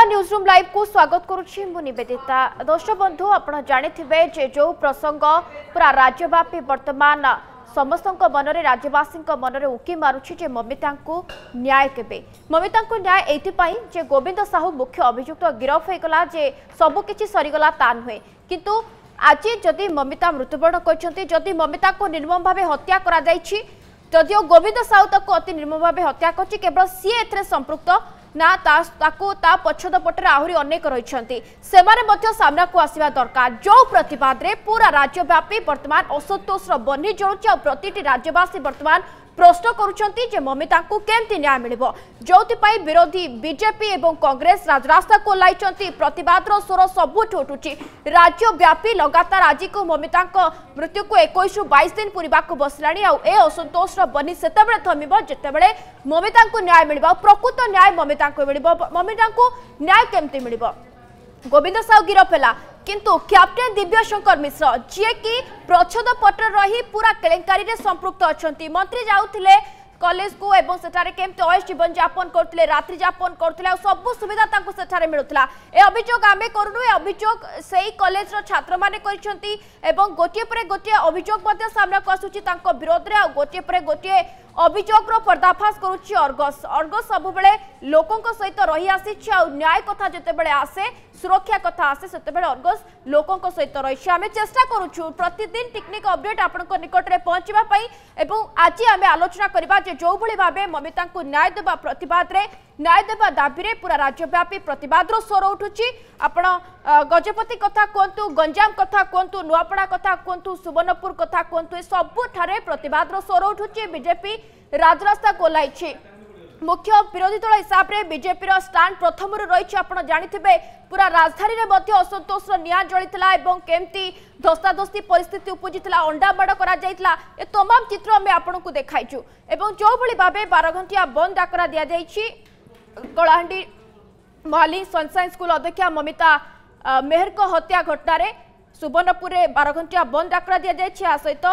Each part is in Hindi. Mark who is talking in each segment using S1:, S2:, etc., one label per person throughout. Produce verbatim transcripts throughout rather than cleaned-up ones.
S1: नमस्कार न्यूज रूम लाइव को स्वागत करुछि मु निवेदिता। दर्शक बंधु आपण जानिथिबे जे जो प्रसंग पूरा राज्यव्यापी वर्तमान समस्त मनरे राज्यवासी मनरे उकी मारुछि जे ममिता को न्याय केबे ममिता को न्याय एथिपाई जे गोविंद साहू मुख्य अभियुक्त गिरफ होगला जे सबकिछि सरीगला ता नुहे किंतु आज जदि ममिता मृत्युवरण करछंती जदि ममिता को निर्मम भावे हत्या करा जायछि जदिओ गोविंद साहू ताको अति निर्मम भावे हत्या करछि केवल सी एथरे संपृक्त ना ताको ता पछद पटरे आहुरी अनेक रहिछंती सेमाने मध्य सामना को आसीबा दरकार जो प्रतिवाद रे पूरा राज्यव्यापी वर्तमान असंतोष बन्ही जोड़ुछि आ प्रतिटी राज्यवासी वर्तमान प्रश्न करुछंती जे ममिता को केमती न्याय मिलिबो जोति पई विरोधी बीजेपी एवं कांग्रेस राजरास्ता को लाइचंती प्रतिवाद रो स्वर सबुठ उठुछि राज्यव्यापी लगातार आज को ममिता को मृत्यु को इक्कीस रु बाईस दिन पूरीबा को बसलाणी आ ए असंतोष रो बनी सेतेबेले थमिबो जेतेबेले ममिता को न्याय मिलिबो प्रकृत न्याय ममिता को मिलिबो ममिता को न्याय केमती मिलिबो गोविंद साहू गिरफ है किंतु कैप्टेन दिव्यशंकर मिश्र जी की प्रच्छद पटर रही पूरा केलेंकारी रे संपृक्त अछंती मंत्री जाउथिले कॉलेज को एवं सेठारे केमते अयश जीवन यापन करथिले रात्रि यापन करथिले सब सुविधा तांको सेठारे मिलुथला ए अभियोग आमे करूनु ए अभियोग सेही कॉलेज रो छात्र माने करिसंती एवं गोटिए परे गोटिए अभियोग मध्ये सामना को आसुची तांको विरोध रे आ गोटिए परे गोटिए अभियोग रो पर्दाफाश करूची अर्गस अर्गस सब बेले लोकंक सहित रही आसी आ न्याय कथा जते बेले आसे सुरक्षा कथा आसे सेते बेले अर्गस लोकंक सहित रही आमे चेष्टा करूछु प्रतिदिन टेक्निक अपडेट आपनक निकट रे पहुंचबा पई एवं आज आमे आलोचना करबा जे जो भली भाबे ममिता को न्याय देबा प्रतिवाद रे न्याय देबा दाबी रे पूरा राज्यव्यापी प्रतिवाद रो स्वर उठुची आपण गजपति कथा कोंतु गंजाम कथा कोंतु नुआपड़ा कथा कोंतु सुवर्णपुर कथा कोंतु सबु ठारे प्रतिवाद रो स्वर उठुची बीजेपी राजरास्ता कोलाइछि मुख्य विरोधी दल हिसाब से बीजेपी स्टांड प्रथम रही आपड़ जानिथिबे पूरा राजधानी रे मध्य असंतोष निया जलितला एवं केमती धस्ताधस्ती परिस्थिति उपजितला अंडा बाड़ करा जायतला ए तमाम चित्र आमे आपन को देखाइछु एवं जो भली भाबे बारह घंटिया बंद डाकरा दिया जायछि कलाहांडी महाली सनशाइन स्कूल अध्यक्षा ममिता मेहर को हत्या घटना रे सुवर्णपुर रे बारह घंटिया बंद डाकरा दिया जायछि आ सहित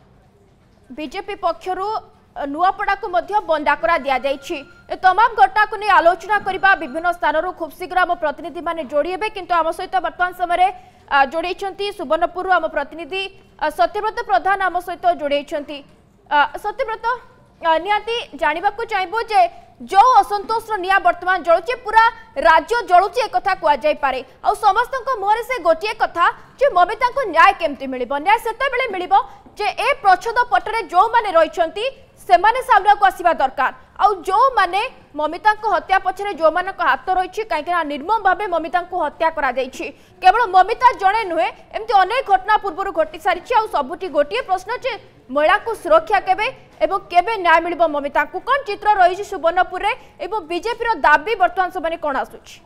S1: बीजेपी पक्षरु नुआपड़ा को मध्य बंद डाकरा दिया जायछि ए तमाम घटना को नहीं आलोचना करबा विभिन्न स्थान खूब शीघ्र आम प्रतिनिधि माने जोड़ी हेबे किंतु आम सहित वर्तमान समय जोड़ी सुवर्णपुर आम प्रतिनिधि सत्यव्रत प्रधान आम सहित जोड़ी सत्यव्रत निहाती जानवा चाहिए जे जो असंतोष निया वर्तमान जलुचे पूरा राज्य जलुचे एक कथा कुआ जाय पारे आ समस्त मुहरे से गोटे कथा जे ममिता को न्याय केमती मिलिबो न्याय सेते बेले मिलिबो जे ए प्रच्छद पटरे जो माने रहिछंती सेमाने सामना को आसीबा दरकार आ जो माने ममिता को हत्या पछरे जो मान को हाथ रही कहीं निर्मम भावे ममिता को हत्या करा जायछि केवल ममिता जड़े नुहे एमती अनेक घटना पूर्व घटी सारी सबुठी गोटे प्रश्न जे महिला को सुरक्षा केबे एवं केबे न्याय मिलिबो ममिता को कौन चित्र रही सुवर्णपुर रे एवं बीजेपी दाबी वर्तमान समय कौन आसुछि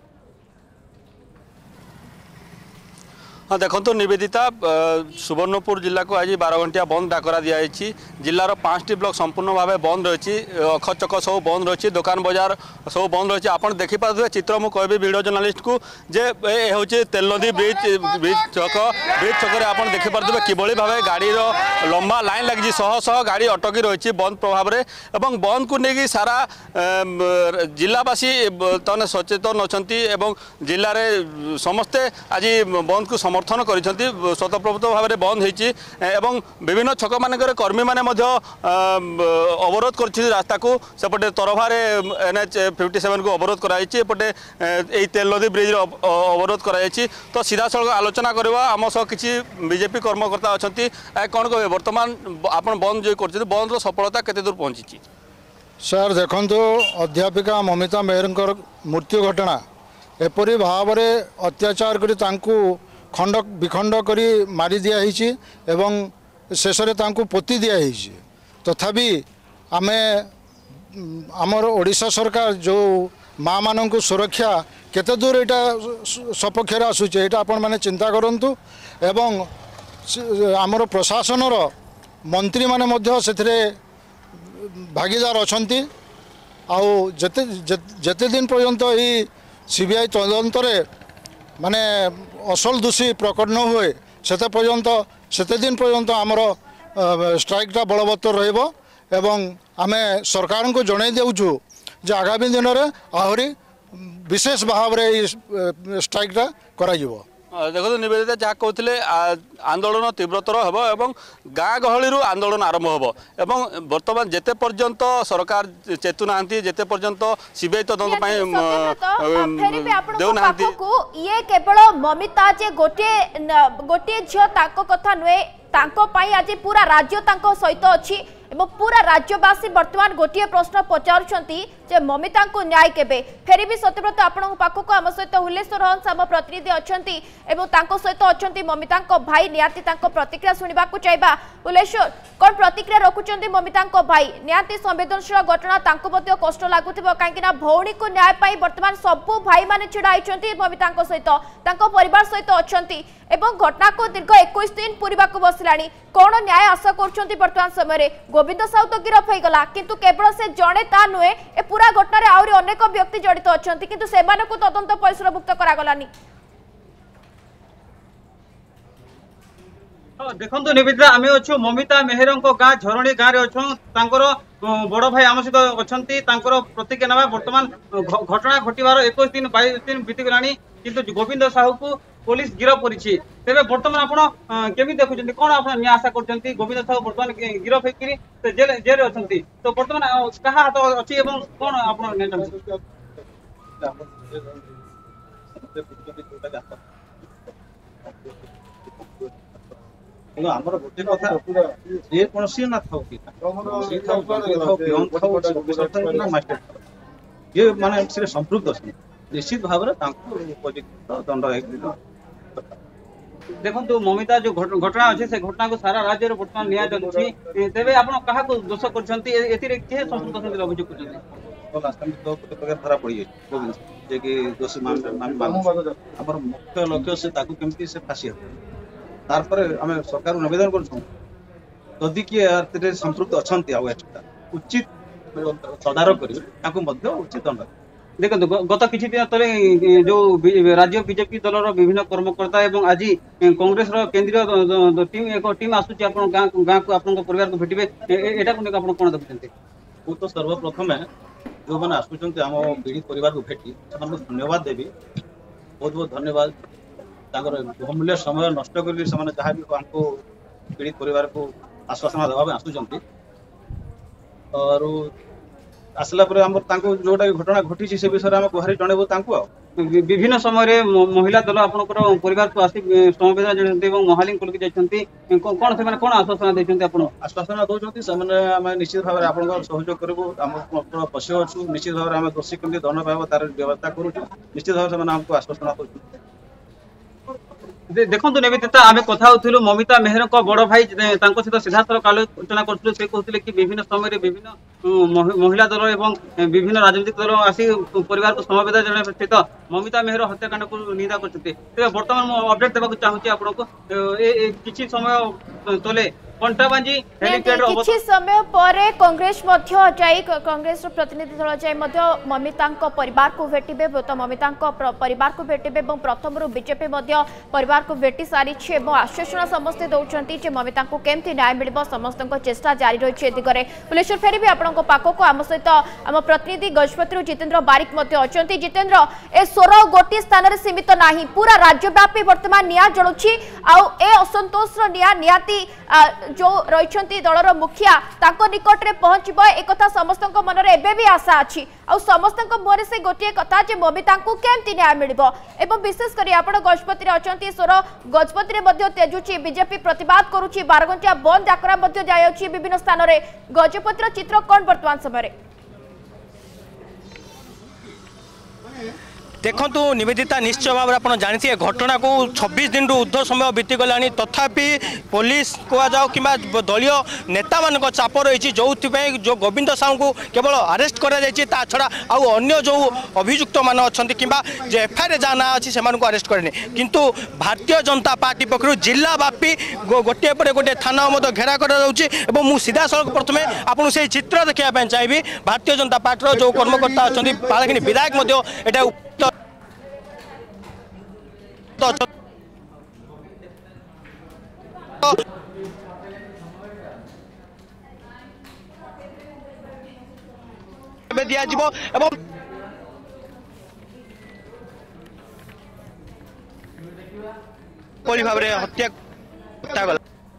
S2: हाँ देखो निवेदिता सुवर्णपुर जिला को आज बारह घंटिया बंद डाकरा दिखाई जिलार पाँच ब्लॉक संपूर्ण भाव बंद रही अखचक सब बंद रही दुकान बजार सब बंद रही आप देखिपे चित्र मुझे कहबी वीडियो जर्नालीस्ट को जे हूँ तेलनदी ब्रिज ब्रिज छक ब्रिज छक आप देखिपे किभली भाव गाड़ी लंबा लाइन लगी शह शह गाड़ी अटकी रही बंद प्रभाव में और बंद को लेकिन सारा जिलावासी तने सचेतन अच्छा जिले में समस्ते आज बंद को समर्थन करिसेंती स्वतःप्रभुत भाव में बंद होती एवं विभिन्न छक मानक कर्मी मैंने अवरोध कर रास्ता को सेपटे तरफारे एन एच फिफ्टी सेवेन को अवरोध कराइपटे तेल नदी ब्रिज अवरोध कराई तो सीधा सड़क आलोचना करवा आम सह किसी बीजेपी कर्मकर्ता अच्छा कौन कहे बर्तमान आप बंद जो कर बंद सफलता केते दूर पहुंची
S3: सर देखो अध्यापिका ममिता मेहर मृत्यु घटना एपरी भाव में अत्याचार करी खंड विखंड करी मारी दिया एवं शेष में पोती दिया तथापि आमे आमर ओडिशा सरकार जो माँ मान को सुरक्षा केते दूर यहाँ सपक्ष आसूचे यहाँ आपण मैंने चिंता करूँ एवं आमर प्रशासन मंत्री माने मध्य से भागीदार अच्छी आउ जेते जेते दिन पर्यंत यही सीबीआई तदंत माने असल दोषी प्रकट न हुए सेते पर्यंत सेते दिन पर्यंत आमर स्ट्राइकटा बलवत्तर रहिबो एवं आमे सरकार को जणाई देउछु जे आगामी दिन में आहरी विशेष भाव में स्ट्राइकटा करा जिवो।
S2: देखो निवेदिता जहाँ कहते आंदोलन तीव्रतर हम एवं गाँ गहली आंदोलन आरंभ हम एवं बर्तमान जेते पर्यंत सरकार चेतुना जेते पर्यंत सीबीआई तदंत देउना
S1: ये केवल ममिता जे गोटे गोटे झियो ताको कथा नुहे तांको पाई आज पूरा राज्य तांको सहित अछि एवं पूरा राज्यवासी वर्तमान गोटे प्रश्न पचारुछंती जे ममिता को न्याय केबे फेरी भी सत्यव्रत आपन पाखक आम सहित हुलेश्वर हंस आम प्रतिनिधि अछंती एवं तांको सहित अछंती ममिता को भाई नियाती तांको प्रतिक्रिया सुनिबा को चाहबा। हुलेश्वर कोन प्रतिक्रिया रखुचंती ममिता को भाई नियाती संवेदनशील घटना तांको मध्ये कष्ट लागुथिबो काहेकि ना भौणी को न्याय पाई वर्तमान सबु भाई माने छिड़ाइछंती ममिता को सहित तांको परिवार सहित अछंती एवं घटना को दीर्घ इक्कीस दिन पूरीबा को बसलानी कौन न्याय आशा करछंती वर्तमान समय गोविंद साहू तो गिरफ हो गला किंतु केवल से जड़े ता नुहे ए पूरा घटना आहुरी अनेक व्यक्ति जड़ित अच्छा किंतु सेमानकु को तदंत परिसरभुक्त करागलानी।
S4: देखो निवेदिता आम अच्छु ममिता मेहर गाँ झरणी गाँव में अच्छु तांकर बड़ भाई आम सहित अच्छा प्रतिक्रिया ना बर्तमान घटना घटवार इक्कीस दिन बाईस दिन बीतीगला किंतु गोविंद साहू को पुलिस गिरफ करिछि तेबे वर्तमान आपण केमि देखुछन्ती कोन आपण न्याय आशा करछन्ती गोविंद साहू वर्तमान गिरफ हेकि ते जेल जेल अछन्ती तो वर्तमान कहा हाथ अछि एवं कोन आपण निर्णय
S5: हमर गोटे कथा जे कोनसी ना थाउ कि सी थाउ थाउ पियन थाउ सरकार ना मास्टर ये माने से संपृक्त अछि निश्चित भाव में उपयुक्त दंड है।
S4: देखो तो ममिता जो घटना अच्छे से घटना को सारा राज्य में बर्तमान निया चलुछि तेबे आपण कहा को दोष करछन्ती एतिरे के संस्कृत अछन्ती अभियोग करछन्ती
S5: तो लास्ट टाइम तो प्रकार धरा पड़ी है गोविंद जे कि दोषी मान मान हमर मुख्य लक्ष्य से ताकू केमती से फांसी हो तार पर हम सरकार निवेदन करछौ यदि कि एतिरे संपृक्त अछन्ती आ उचित तदारक करी ताकू मध्य उचित दंड।
S4: देखो गत किछि दिन तले जो राज्य बीजेपी दलर विभिन्न कर्मकर्ता एवं आज कांग्रेस केंद्रीय टीम एक टीम आसुची आपन गाँ गाँ को आपन परिवार को भेटिबे एटा को आपन कोन देखुछन्ती
S5: वो तो सर्वप्रथम जो मैंने आसुचंती आम पीड़ित परिवार को भेटी से धन्यवाद देवी बहुत बहुत धन्यवाद बहुमूल्य समय नष्ट कर जहाँ भी हमको पीड़ित परिवार को आश्वासन देवा आसुचंती और आसला पर हम जोटा घटना घटी से विषय में गुहारी जनइबू तांको
S4: विभिन्न समय महिला दल आपनकर परिवार को आसी समवेदना जणाते एवं महालिंग कोल के जायछन्ती कोन से माने कोन आश्वासन दैछन्ती आपन
S5: आश्वासन दउछन्ती से माने हम निश्चित भाव आपन सहयोग करबो हम पक्ष अछु निश्चित भाव हम दोषी केमि दंड पाबो तार व्यवस्था करू निश्चित भाव से हमको आश्वासन दउछन्ती।
S4: देखो निवेदिता आम कथा होलु ममिता मेहर को बड़ भाई सहित सीधासलख आलोचना करुले से कहते कि विभिन्न समय विभिन्न महिला दल एवं विभिन्न राजनीतिक दल आसी परिवार को समवेदना जन सहित ममिता मेहर हत्याकांड को निंदा करते बर्तमान मुझे अपडेट देवाक चाहूँगी आपको किसी समय तले कंटाबांजी
S1: किछि समय परे कांग्रेस मध्य जाई कांग्रेस प्रतिनिधि दल जाई मध्य ममिता परिवार को भेटिबे तो ममिता परिवार को भेटिबे एवं प्रथम रु बीजेपी मध्य परिवार को भेटी सारी एवं आश्वासन समस्ते दौरान जे ममिता को केमती न्याय मिल समस्त चेष्टा जारी रही दिगरे। पुलिस फेरी भी आपण पाखक आम सहित आम प्रतिनिधि गजपति जितेन्द्र बारिक अच्छा जितेन्द्र ए स्वर गोटे स्थान सीमित ना पूरा राज्यव्यापी वर्तमान निया जलुछि आउ ए असंतोष निया नियाती जो रही दलर मुखिया ताको निकट में पहुंचब एक समस्त मन में भी आशा अच्छी आ समस्त मुहर से गोटे कथा जे ममिता को केमती न्याय मिल एवं विशेषकर आप गजपति अच्छा स्वर गजपति तेजुची बीजेपी प्रतिवाद करुच्ची बारघंटिया बंद डाकरा जाए विभिन्न स्थान में गजपतिर चित्र कौन वर्तमान समय
S6: देखु निवेदिता निश्चय भाव आप जानते घटना को छब्बीस दिन ऊर्ध्व समय बीतीगला तथापि पुलिस कहुओ कि दलीय नेता मान चाप रही जो जो गोविंद साहू को केवल अरेस्ट करा छड़ा आउ अन्य जो अभियुक्त मान अच्छा कि एफआईआर जहाँ ना अच्छी से अरेस्ट करेनि किंतु भारतीय जनता पार्टी पक्ष जिला व्यापी गोटे पर गोटे थाना घेरा कर सीधा सड़क प्रथम आपको से चित्र देखा चाहिए भारतीय जनता पार्टी जो कर्मकर्ता अच्छा पालाखिनी विधायक दिया भली भाव में हत्या गला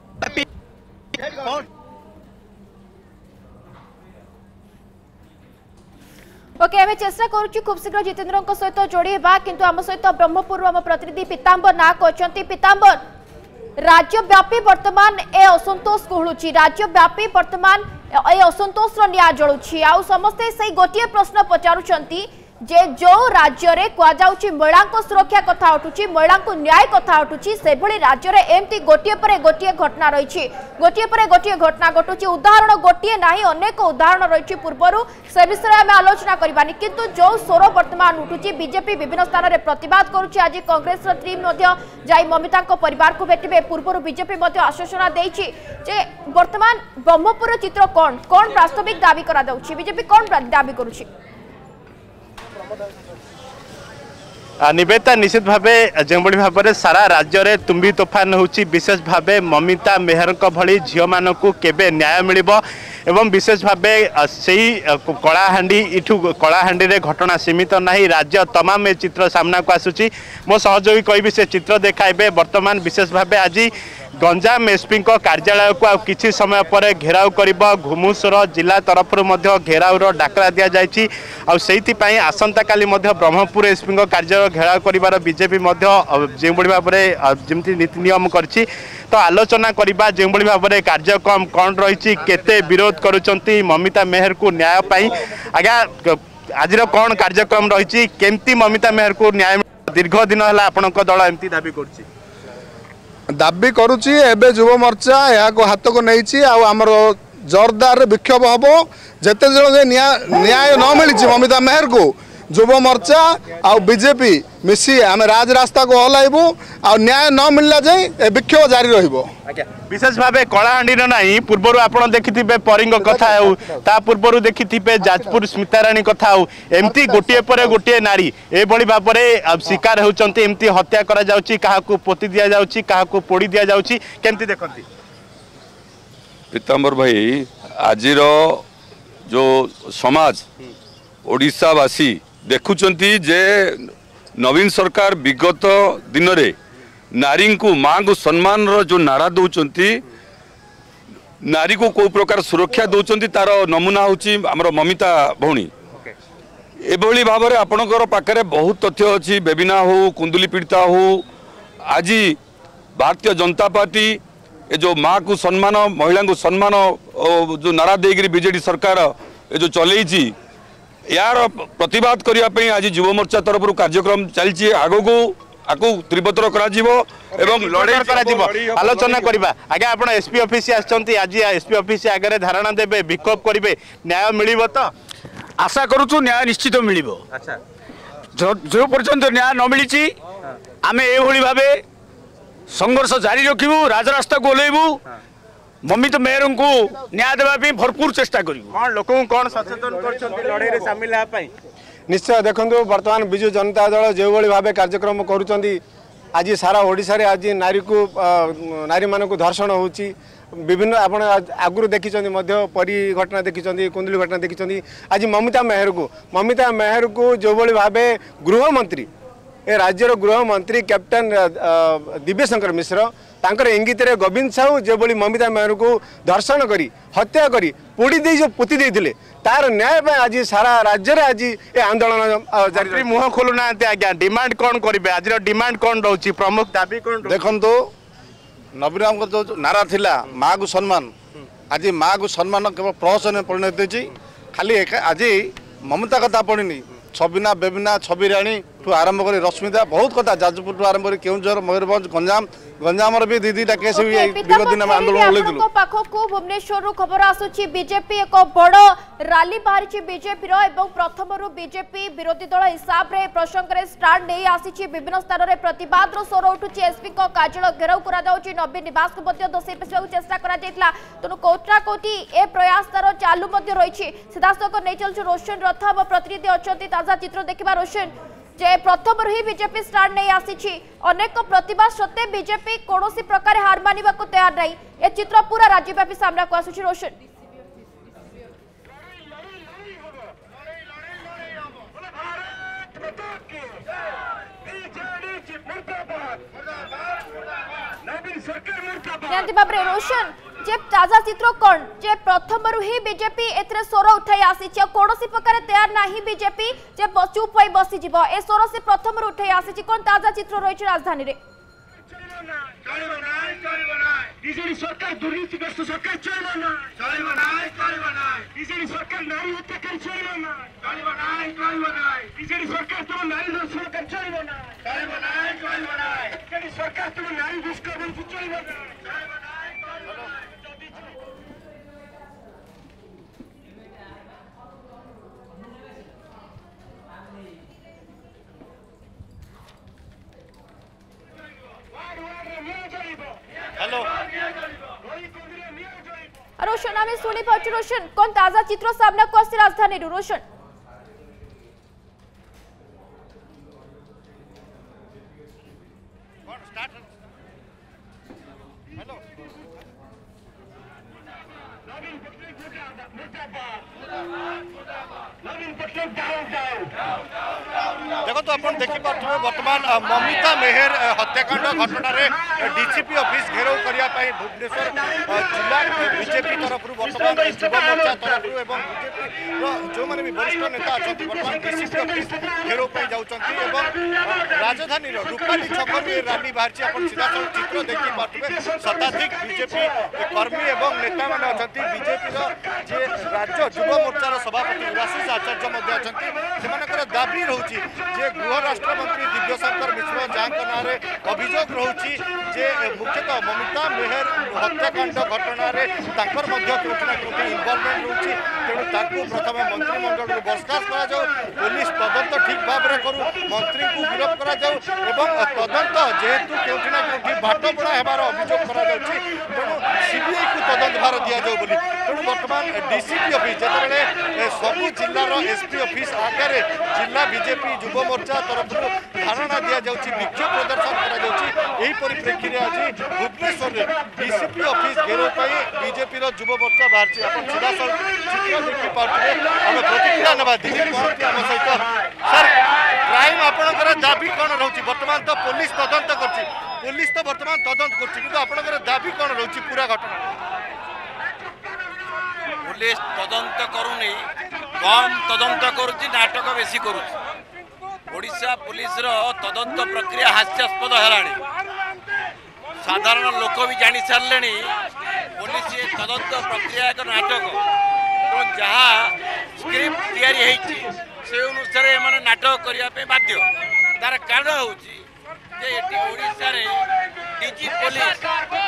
S1: ओके आम चेष्टा करुँ खूब शीघ्र जितेन्द्र सहित जोड़ी किंतु आम सहित ब्रह्मपुर आम प्रतिनिधि पीताम्बर नाक अच्छा पीताम्बर राज्यव्यापी वर्तमान ए असंतोष कहूँ राज्यव्यापी वर्तमान ए असंतोष निआ जलुची आ समस्ते से गोटे प्रश्न पचारुंट जे जो राज्य रे कुआ जाउची महिला सुरक्षा कथा उठुची महिला न्याय कथा उठुची से भली राज्य रे एमती गोटे परे गोटे घटना रही गोटे परे गोटे घटना घटुची उदाहरण गोटे नाही अनेक उदाहरण रही पूर्वरु से विषय आम आलोचना करबानी किंतु जो स्वर वर्तमान उठुची बीजेपी विभिन्न स्थान में प्रतिवाद करुची आज कांग्रेस टीम जाई ममिता परिवार को भेटे पूर्व बीजेपी आश्वासना देछि जे वर्तमान ब्रह्मपुर चित्र कौन कौन वास्तविक दाबी करा जाउची बीजेपी कौन दाबी करुची
S7: निवेदिता निश्चित भावे जो भाव में सारा राज्य में तुम्बी तोफान होची विशेष भावे ममिता मेहर भली झील मानक केबे न्याय मिल एवं विशेष भावे से कलाहांडी इठू कलाहांडी रे घटना सीमित नहीं राज्य तमाम ए चित्र सामना को आसूची मो सहयोगी कहि से चित्र देखाइबे वर्तमान विशेष भावे आज गंजाम एसपी कार्यालय को किसी समय पर घेराव कर घुमुसर जिला तरफ घेराव डाकरा दि जाइए आईपाई आसंता काली ब्रह्मपुर एसपी कार्यालय घेराव कर बीजेपी जो भाव में जमी नीति नियम कर तो आलोचना करवा जो भाव में कार्यक्रम कौन रही केते विरोध करुँच ममिता मेहर को न्याय पाई आज्ञा आज कौन कार्यक्रम रही केमती ममिता मेहर को न्याय दीर्घ दिन है आपण दल एमती दाबी कर
S8: दाबी करुच्ची एबे युव मोर्चा यहाँ हाथ को नहीं आमर जोरदार विक्षोभ हम जिते न्याय न मिली ममिता मेहर को युव मोर्चा आ बीजेपी मिसी आम राजरास्ता को हलाइबू आ न्याय न मिलला जाए विक्षोभ जारी रहिबो।
S7: विशेष भाव कलाहांडी ना पूर्वर आप देखि परिंग कथा ता पूर्वर देखि जाजपुर स्मिताराणी कथा एमती गोटे पर गोटे नारी एभली भाव में शिकार होती एमती हत्या करा जाउची काहाकू पोती दिया जाउची काहाकू पोड़ी दिया जाउची केमती देखंती
S9: पीताम्बर भाई आजिर जो समाज ओडिशावासी देखुचंती जे नवीन सरकार विगत दिन रे नारी को माँ को सम्मान रो जो नारा दौरान नारी को कोई प्रकार सुरक्षा दौरान तार नमूना होची हमर ममिता भौणी एभली भाव में आपणकर पाखे बहुत तथ्य अच्छी बेबिना हो कुंदुली पीड़िता हो आज भारतीय जनता पार्टी ए जो माँ को सम्मान महिला को सम्मान जो नारा देकर बीजेडी सरकार ए जो चलई यार प्रतिवाद करने आज युव मोर्चा तरफ कार्यक्रम चलती आग को आकु त्रिपत्र आलोचना करवा आगे आप एसपी ऑफिस आज एसपी ऑफिस आगे धारणा देवे विक्षोभ करेंगे न्याय मिल तो
S10: आशा करूँ न्याय निश्चित मिल जो पर्यंत न्याय न मिली आम ये भाव संघर्ष जारी रखू राजरास्ता को ओल्लू ममिता मेहर को न्याय देवाई भरपूर चेष्टा करूँ
S7: लोक कौन सचेतन कर सामिल
S8: निश्चय देखो बर्तमान विजु जनता दल जो भाव कार्यक्रम करुँच आज सारा ओडिशा रे आज नारी को नारी मान को धर्षण होची विभिन्न आपण आगुरी देखी परी घटना देखी कुंदली घटना देखी आज ममिता मेहर को ममिता मेहर को जो भाव गृह मंत्री ए राज्यर गृह मंत्री कैप्टेन दिव्यशंकर मिश्र तांकर इंगित रे गोविंद साहू जो बोली ममिता मेहर को धर्षण करी हत्या करी पोड़ी दे जो पोती देथिले तार न्याय पे आज सारा राज्य रे आज ए आंदोलन जारी
S7: मुह खोलु ना आज्ञा डिमांड कौन करेंगे आज डिमांड कौन रोची प्रमुख दाबी कौन
S8: देखो नवीन राम जो नारा थिला माँ को सम्मान आज माँ को सम्मान केवल प्रहसन परिणत होती खाली आज ममता कथा पड़नी छबिना बेबिना छबिराणी ठू आरंभ कर रश्मिता बहुत कथा जाजपुर ठू आरंभ कर केउझर मयूरभंज गंजाम गंजाम भी दी दीटा केस विगत दिन आंदोलन
S1: पाखकू भुवनेश्वर खबर आसुची बीजेपी एक बड़ राली बाहरी बीजेपी एवं प्रथम बीजेपी विरोधी दल हिसाब से प्रसंग में स्टार्ट नहीं आसी विभिन्न स्थान में प्रतिवाद स्वर उठुची एसपी कार्यालय घेराव कर नवीन निवास को दशे पेशा चेष्टा करा तेणु कोटा कोटी ए प्रयास तार चालू रही सीधासख नहीं चलु रोशन रथ हम प्रतिनिधि अच्छा ताजा चित्र देखा रोशन जे प्रथम ही बीजेपी स्टार्ट नहीं आसी अनेक प्रतिवाद सत्ते बीजेपी कौन प्रकार हार मानवा को तैयार नहीं ए चित्र पूरा राज्यव्यापी सामना को आसुची रोशन
S11: बीजेडी
S1: निहांती भाव में रोशन जे ताजा चित्र कौन जे प्रथम ही बीजेपी एथरे स्वर उठाई आसी कौन प्रकार तैयार नहीं बीजेपी जे चुप हो बसी जीव ए स्वर से प्रथम उठाई आसी कौन ताजा चित्र रही राजधानी रे
S11: बीजेडी सरकार दुर्नीतिग्रस्त सरकार चलिबो ना चलिबो ना चलिबो ना बीजेडी सरकार नारी हत्याकारी चलिबो ना चलिबो ना चलिबो ना बीजेडी सरकार तो नारी दर्शन कर चलिबो ना चलिबो ना चलिबो ना बीजेडी सरकार तो नारी दुष्कर्म चलिबो ना चलिबो ना
S7: हेलो
S1: रोशन हमें सुनी पाचु रोशन कौन ताजा चित्र सामने को आसी राजधानी रोशन
S7: देखो तो अपन देखी पारे बर्तमान ममिता मेहर हत्याकांड घटना डीसीपी ऑफिस घेराव करने भुवनेश्वर जिला बीजेपी तरफ बर्तमान युवा मोर्चा तरफ एवं बीजेपी जो मैंने भी वरिष्ठ नेता अच्छा बर्तमान डीसीपी ऑफिस घेराव जाऊँगी राजधानी रूपाली छक रैली बाहर आप सीधा चित्र देखी पारे शताधिक बीजेपी कर्मी और नेता मैंने अच्छा बीजेपी जे राज्य युवा मोर्चार सभापति देवाशीष आचार्य अच्छा दाबी रोचे जे गृह राष्ट्रमंत्री दिव्यशंकर मिश्र जहाँ ना अभियोग रोचे जे मुख्यतः ममिता मेहर हत्याकांड घटना कौटी इनवल्वमेंट रोचे तेणु प्रथम मंत्रिमंडल बर्खास्त पुलिस तदंत ठीक भाव में करू मंत्री को गिरफ्त कर तदंत जेहेतु कौटिना कौटी बाटबड़ा होबार अभियोग तेणु सीबीआई को तदंत भार दि जाऊ तेणु बर्तमान डीसीपी ऑफिस जो सबू जिलार एसपी ऑफिस आगे जिला बीजेपी युवा मोर्चा तरफ धारणा दि जाऊँगी विक्षोभ प्रदर्शन कर परिप्रेक्षी में आज भुवनेश्वर डीसीपी ऑफिस घेराव बीजेपी युवा मोर्चा बाहर सीधा चित्र देखी पारे आम प्रतिक्रिया ना दिलीप महांती आम सहित सर क्राइम आपणकर दाबी कौन रोचे बर्तमान तो पुलिस तदंत कर पुलिस तो बर्तमान तदंत कर दाबी कौन रोचे पूरा घटना
S12: पुलिस तदंत करूनी कम तदंत करुच्ची नाटक बेसी करुच्ची ओडिशा पुलिस रो तदंत प्रक्रिया हास्यास्पद है साधारण लोक भी जानी सारे पुलिस तदंत प्रक्रिया एक नाटक तो जहाँ स्क्रिप्ट तैयारी से अनुसार मैंने नाटक करने बाध्य तार कारण हूँ ओडिशा डीजी पुलिस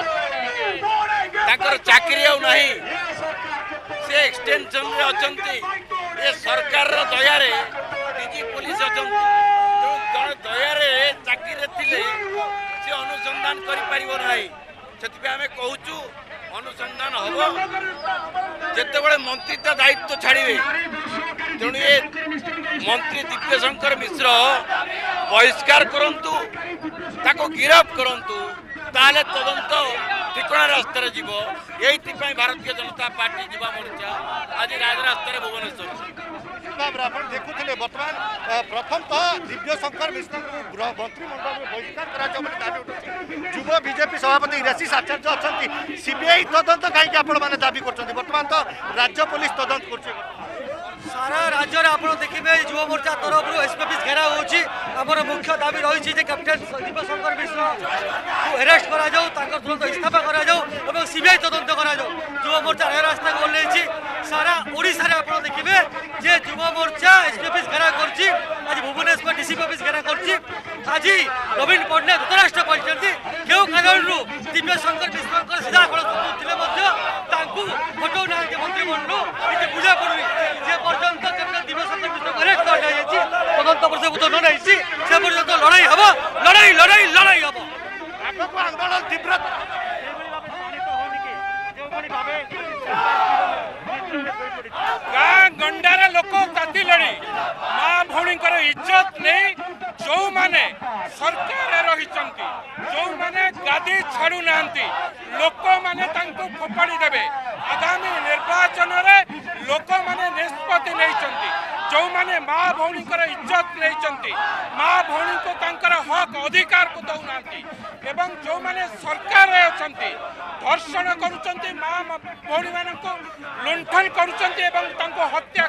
S12: चाकरी आउ नहीं से एक्सटेंशन रे अचंती ये सरकार रो दया रे डीजी पुलिस अचंती तो दया रे चाकरी रे थिले से अनुसंधान करि परिबो नाही सेति आमे कहूचु अनुसंधान हबो जेते बळे मंत्री ता दायित्व छाड़िबे तेणु ये मंत्री दिव्यशंकर मिश्र बहिष्कार करंतु ताको गिरफ्त करंतु ताले तदंत ठिकणा रास्तार जीव ये भारतीय जनता पार्टी युवा मोर्चा आज राजरास्तार भुवनेश्वर
S7: देखुले बर्तमान प्रथम तो दिव्यशंकर मिश्र को मंत्रिमंडल में बहिष्कार युवा बीजेपी सभापति देवाशीष आचार्य अच्छा सीबीआई तदंत कहीं दाबी कर बर्तमान तो राज्य पुलिस तदंत कर
S13: सारा राज्य में आप देखिए युवा मोर्चा तरफ एसपी ऑफिस घेरा होमर मुख्य दाबी रही कैप्टेन दिव्यशंकर मिश्र को अरेस्ट करा तुरंत इस्तीफा करा सीबीआई तदंत करा युवा मोर्चा रास्ता को ओह्लैछि सारा ओडिशा रे आप देखिए जे युवा मोर्चा एसपी ऑफिस घेरा करछि आज भुवनेश्वर डीसीपी ऑफिस घेरा करछि आज नवीन पट्टनायक धृतराष्ट्र कहते क्यों कारण दिव्यशंकर मिश्र सीधा फटो ना मंत्रिमंडल बुझा पड़ुनी जे पर्यंत कैप्टेन दिव्यशंकर मिश्र को अरेस्ट कर तदंत प्रतिवेदन नहीं से पर्यंत लड़ाई हम लड़ाई लड़ाई लड़ाई हम
S7: आंदोलन तीव्र
S14: गाँ गंडार लोक ताती लड़ी माँ भौणी इज्जत नहीं जो माने सरकार रही जो माने गादी छाड़ू ना लोक माने तांको फोपाड़ी देवे आगामी निर्वाचन रे लोक माने निष्पत्ति नहीं जो माने माँ भौणी इज्जत नहीं माँ भौणी को तांकर हक अधिकार को दौना एवं जो माने सरकार अच्छा धर्षण करुँच माँ भौणी मान लुंठन करुँच हत्या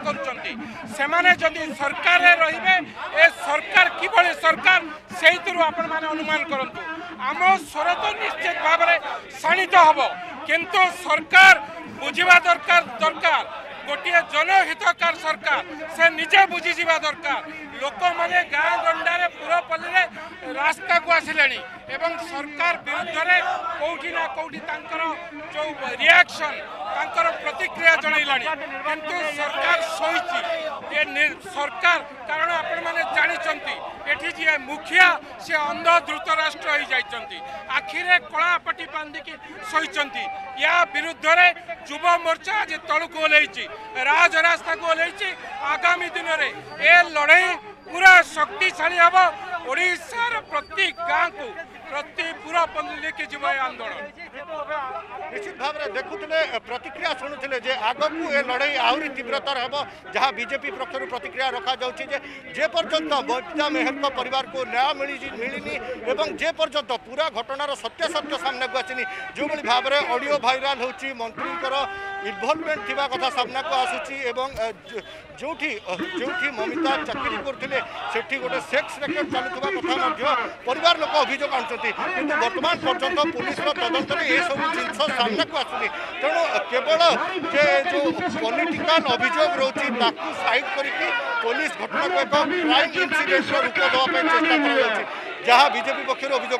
S14: करुँच सरकार रे ए सरकार किभली सरकार से आपण मैंने अनुमान करूँ आम स्वर तो निश्चित भाव में शाणित हम किंतु सरकार बुझा दरकार दरकार गोटे जनहितकार सरकार से निजे बुझी जावा दरकार लोक मैंने गाँ गंडारे पुरपल्ली रास्ता को आसिले एवं सरकार विरुद्ध में कौटी ना कौटी जो रिएक्शन तांकर प्रतिक्रिया जनइला किंतु सरकार सही ये सरकार कारण आपण मैंने जानी एठी जी मुखिया से अंध धृतराष्ट्र हो जाइछंती आखिरे कलापटी बांधिकी सही या विरुद्ध में युव मोर्चा आज तलू ओल्लैछि राजरास्ता को ओल्लैछि आगामी दिन में ए लड़ाई पूरा शक्तिशाली हम ओडिशार प्रति गाँ को प्रति पूरा पल्ली के जीव आंदोलन
S15: निश्चित भाव में देखुले प्रतिक्रिया शुणुले जे आग को ए लड़ाई आहरी तीव्रतर हम जहाँ बीजेपी पक्षर प्रतिक्रिया रखा जाए जे पर्यंत ममिता मेहर परिवार को न्याय मिलनी एवं जे पर्यंत पूरा घटनार सत्य सत्य सामना को आसनी जो भाव में ऑडियो भाइराल होची मंत्री इनवॉल्वमेंट थिबा कथा सामना को आसुची एवं जोठी जोठी ममिता चाकरी करथिले सेठी गोटे सेक्स रेकर्ड चालुवा कथा परिवार लोक अभियोग आनुचंती किंतु वर्तमान पर्यंत पुलिस तदंत में ये सब जिनस सामना को आसुनी तेणु केवल जे जो पॉलिटिकल अभियोग रोची ताकू साइड करके पुलिस घटना को एक क्राइम इंसिडेंट रूप देवाई चेष्टा कर जहाँ बीजेपी पक्ष अभियोग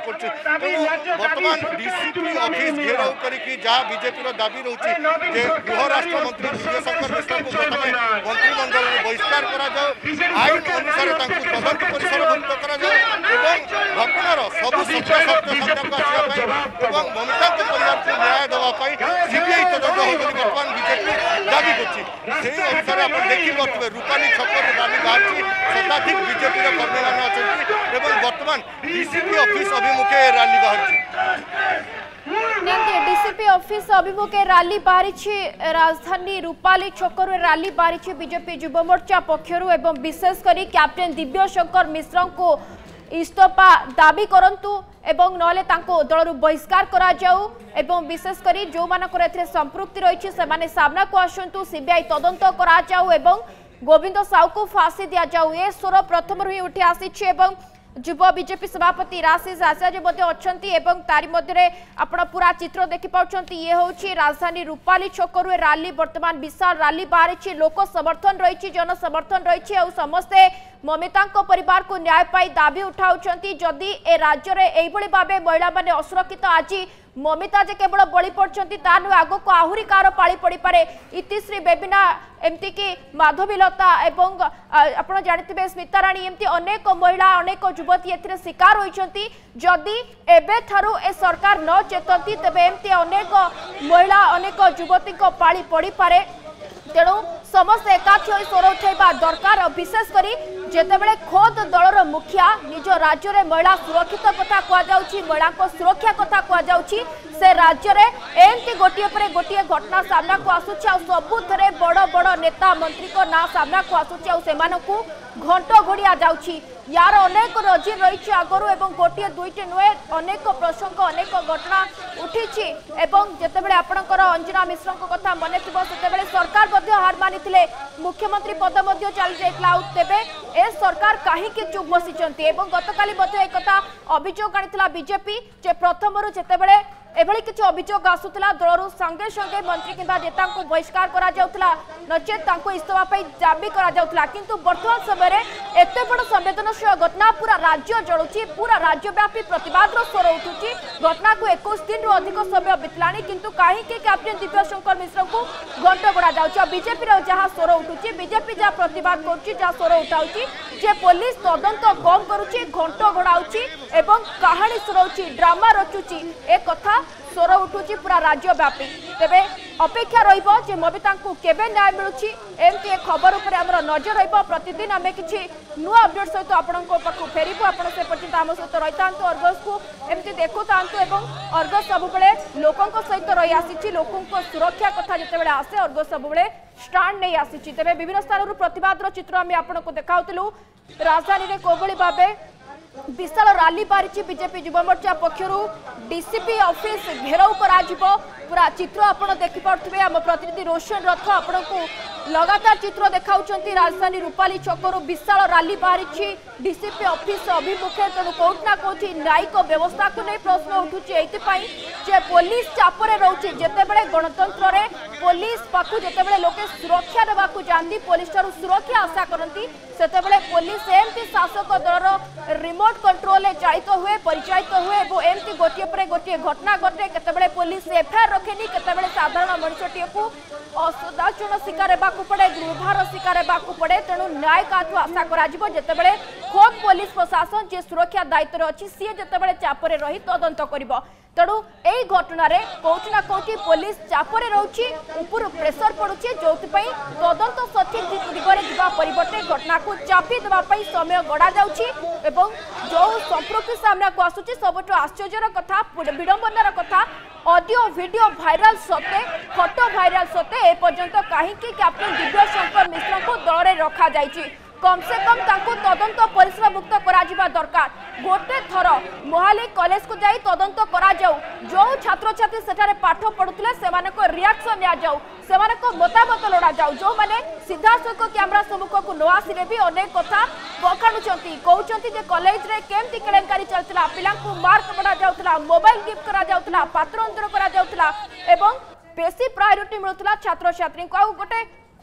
S15: कर बर्तमान डीसीपी ऑफिस घेराव करके जहाँ बीजेपी दाबी रोचे गृह राष्ट्र मंत्री विजय शंकर मिश्रा को प्रथम मंत्रिमंडल बहिष्कार करा आईन अनुसार तदंत परिसरभुक्त करा घटनार सब सत्य सत्य सामना को आसवाई ममिता परिवार को न्याय देवाई सीबीआई तदंत हो बर्तमान बीजेपी दाबी कर अनुसार आप देखिपे रूपाली छक रैली बाहरी शताधिक बीजेपी कर्मी मैंने अच्छा बर्तमान डीसीपी ऑफिस अभिमुखे रैली बाहरी
S1: डीसीपी ऑफिस अभिमुखे रैली बाहरी राजधानी रूपाली छकर रैली बाहरी बीजेपी युव मोर्चा पक्षर एवं विशेषकर कैप्टेन दिव्य शंकर मिश्र को इस्तीफा दाबी करंतु एवं नले तांको दलरु बहिष्कार करा जाऊ एवं विशेषकर जो मानकर एथिरे संपृक्ति रही से सामना को आसंतु सीबीआई तदंत करा जाऊ एवं गोविंद साहू को फांसी दिया जाऊ ए स्वर प्रथम ही उठी आसी युव बीजेपी सभापति राशिष आचार्य अच्छा तारी मध्य आपण पूरा चित्र देखि पाउछंती ये होची राजधानी रूपाली छकरु रैली वर्तमान विशाल रैली बाहरी लोक समर्थन रही जन समर्थन रही और समस्ते ममिता परिवार को न्याय पाई दाबी उठाउछंती जदि ए राज्य में एभली भाबे महिला माने असुरक्षित आज ममिता जे केवल बलि पड़छंती ता नु आगो को आहुरी कार पाली पड़ी पारे इतिश्री बेबिना एमती कि माधवीलता एवं आपण जानिथिबे स्मिता राणी एमती अनेक महिला अनेक युवती एथिरे शिकार होइछंती जदि एबे थारु ए सरकार न चेतंती तबे एमती अनेक महिला अनेक युवती को पाली पड़ी पारे तेणु समस्त एकाठी हो स्वर उठा दरकार विशेषकर जितेबाला खोद दलर मुखिया निज राज्य में महिला सुरक्षित कथा कहुच्छी महिला सुरक्षा कथा कहुच्छी से राज्य में एमती गोटे पर गोटे घटना सामना को आसूची सबुथ बड़ बड़ नेता मंत्री को ना सामना को आसूची घंट घोड़िया जाऊँगी यार अनेक नजीर रही आगरू एवं गोटे दुईट नुहे अनेक प्रसंग अनेक घटना उठी जितेबाला आपणकर अंजना मिश्र कथा मन थी सरकार हार मानी मुख्यमंत्री पद चली जाइए तेबे ए सरकार कहीं चुप बसी गतकाली एक अभियोग आनी बीजेपी जे प्रथम जितेबाला एभली किसी अभियोग आसूला दलरू संगे संगे मंत्री किंबा नेता को बहिष्कार करा जाउतला नचेत इस्तीफा पाई दाबी करा जाउतला किंतु वर्तमान समय एत बड़ संवेदनशील घटना पूरा राज्य जलुची पूरा राज्यव्यापी प्रतिवाद स्वर उठुची घटना को इक्कीस दिन रु अधिक समय बितलानी किंतु कहीं कैप्टेन दिव्य शंकर मिश्र को घंट गड़ा जाउची बीजेपी जहाँ स्वर उठुची बीजेपी जहाँ प्रतिवाद करुची जहाँ स्वर उठाउची जे पुलिस तदंत कम करुची घंट घोड़ाउची एवं कहानी सुनाउची ड्रामा रचुची ए कथा स्वर उठुची पूरा राज्यव्यापी तेबे अपेक्षा रहिबो जे ममिता को केबे न्याय मिलुची एमती खबर ऊपर हमर नजर रहिबो प्रतिदिन आमे किछि नुआ अपडेट सहित आपनको पाखु फेरिबो आपण से पर्यंत आम सहित रहितांतो अर्गस को एमती देखुतांतो एवं अर्गस सब बेले लोकंक सहित रहि आसीछि लोकंक सुरक्षा कथा जते बेले आसे अर्गस सब बेले स्टैंड नहीं आसीछि तबे विभिन्न स्थान प्रतिवादर चित्र आमे आपनको देखाउतलु राजधानी रे कोबळी भाबे विशाल रैली बारी बीजेपी युवा मोर्चा पक्षर डीसीपी ऑफिस घेराव करा पूरा चित्र आपण देखिपे आम प्रतिनिधि रोशन रथ आपण को लगातार चित्र देखा राजधानी रूपाली छकरू विशाल रैली बारी डीसीपी ऑफिस अभिमुखे तेणु कौट ना कौटी न्यायिक व्यवस्था को नहीं प्रश्न उठुपाई जे पुलिस चापरे रोचे जितेबले गणतंत्र रे पुलिस पाखु जितेबले लोके सुरक्षा देवा जाती पुलिस ठारू सुरक्षा आशा करती सेतेबले पुलिस एमती शासक दलर रिमोट कंट्रोल चालित हुए परिचालित हुए और एमती गोटे पर गोटे घटना घटे केतेबले पुलिस एफआईआर रखेनी केतेबले साधारण मनुष्यटी को असदाचरण शिकार हेबाकु पड़े गृहभार शिकार हेबाकु पड़े तेणु न्याय काठू आशा करा जिवो जेतेबले खोद पुलिस प्रशासन जे सुरक्षा दायित्व अच्छी सी जेतेबले चापरे रही तदंत करिवो तेणु यही घटना रे कोठी ना कोठी पुलिस चापरे रोची ऊपर प्रेशर पड़ुची जोथिपई तदंत सठिक दिगरे जिबा परिवर्ते घटना को चापी देबा पई समय गड़ा जाउची एवं जो संप्रति सामना को आसुची सबटो आश्चर्यर कथा विडंबनार कथा ऑडियो वीडियो वायरल सते फोटो वायरल सते ए पर्यंत काहे कि कैप्टन दिव्य शंकर मिश्र को दल रे रखा जायची कम से कम तांको तदंत परिसर मुक्त करा जिबा दरकार गोटे थर मोहाली कॉलेज को जाई तदंत करा जाऊ जो छात्र छात्री सेठारे पाठ पढुतले सेमाने को रिएक्शन लिया जाऊ सेमाने को मतामत लोड़ा जाऊ जो माने सीधा सक कैमरा सम्मुख को न आसिले भी अनेक कथा बखाणुचंती कहउचंती जे कॉलेज रे केमती केलेंकारी चलतला पिला को मार्क बडा जाउतला मोबाइल गिफ्ट करा जाउतला पात्र अंतर करा जाउतला एवं बेसी प्रायोरिटी मिलुतला छात्र छात्री को गोटे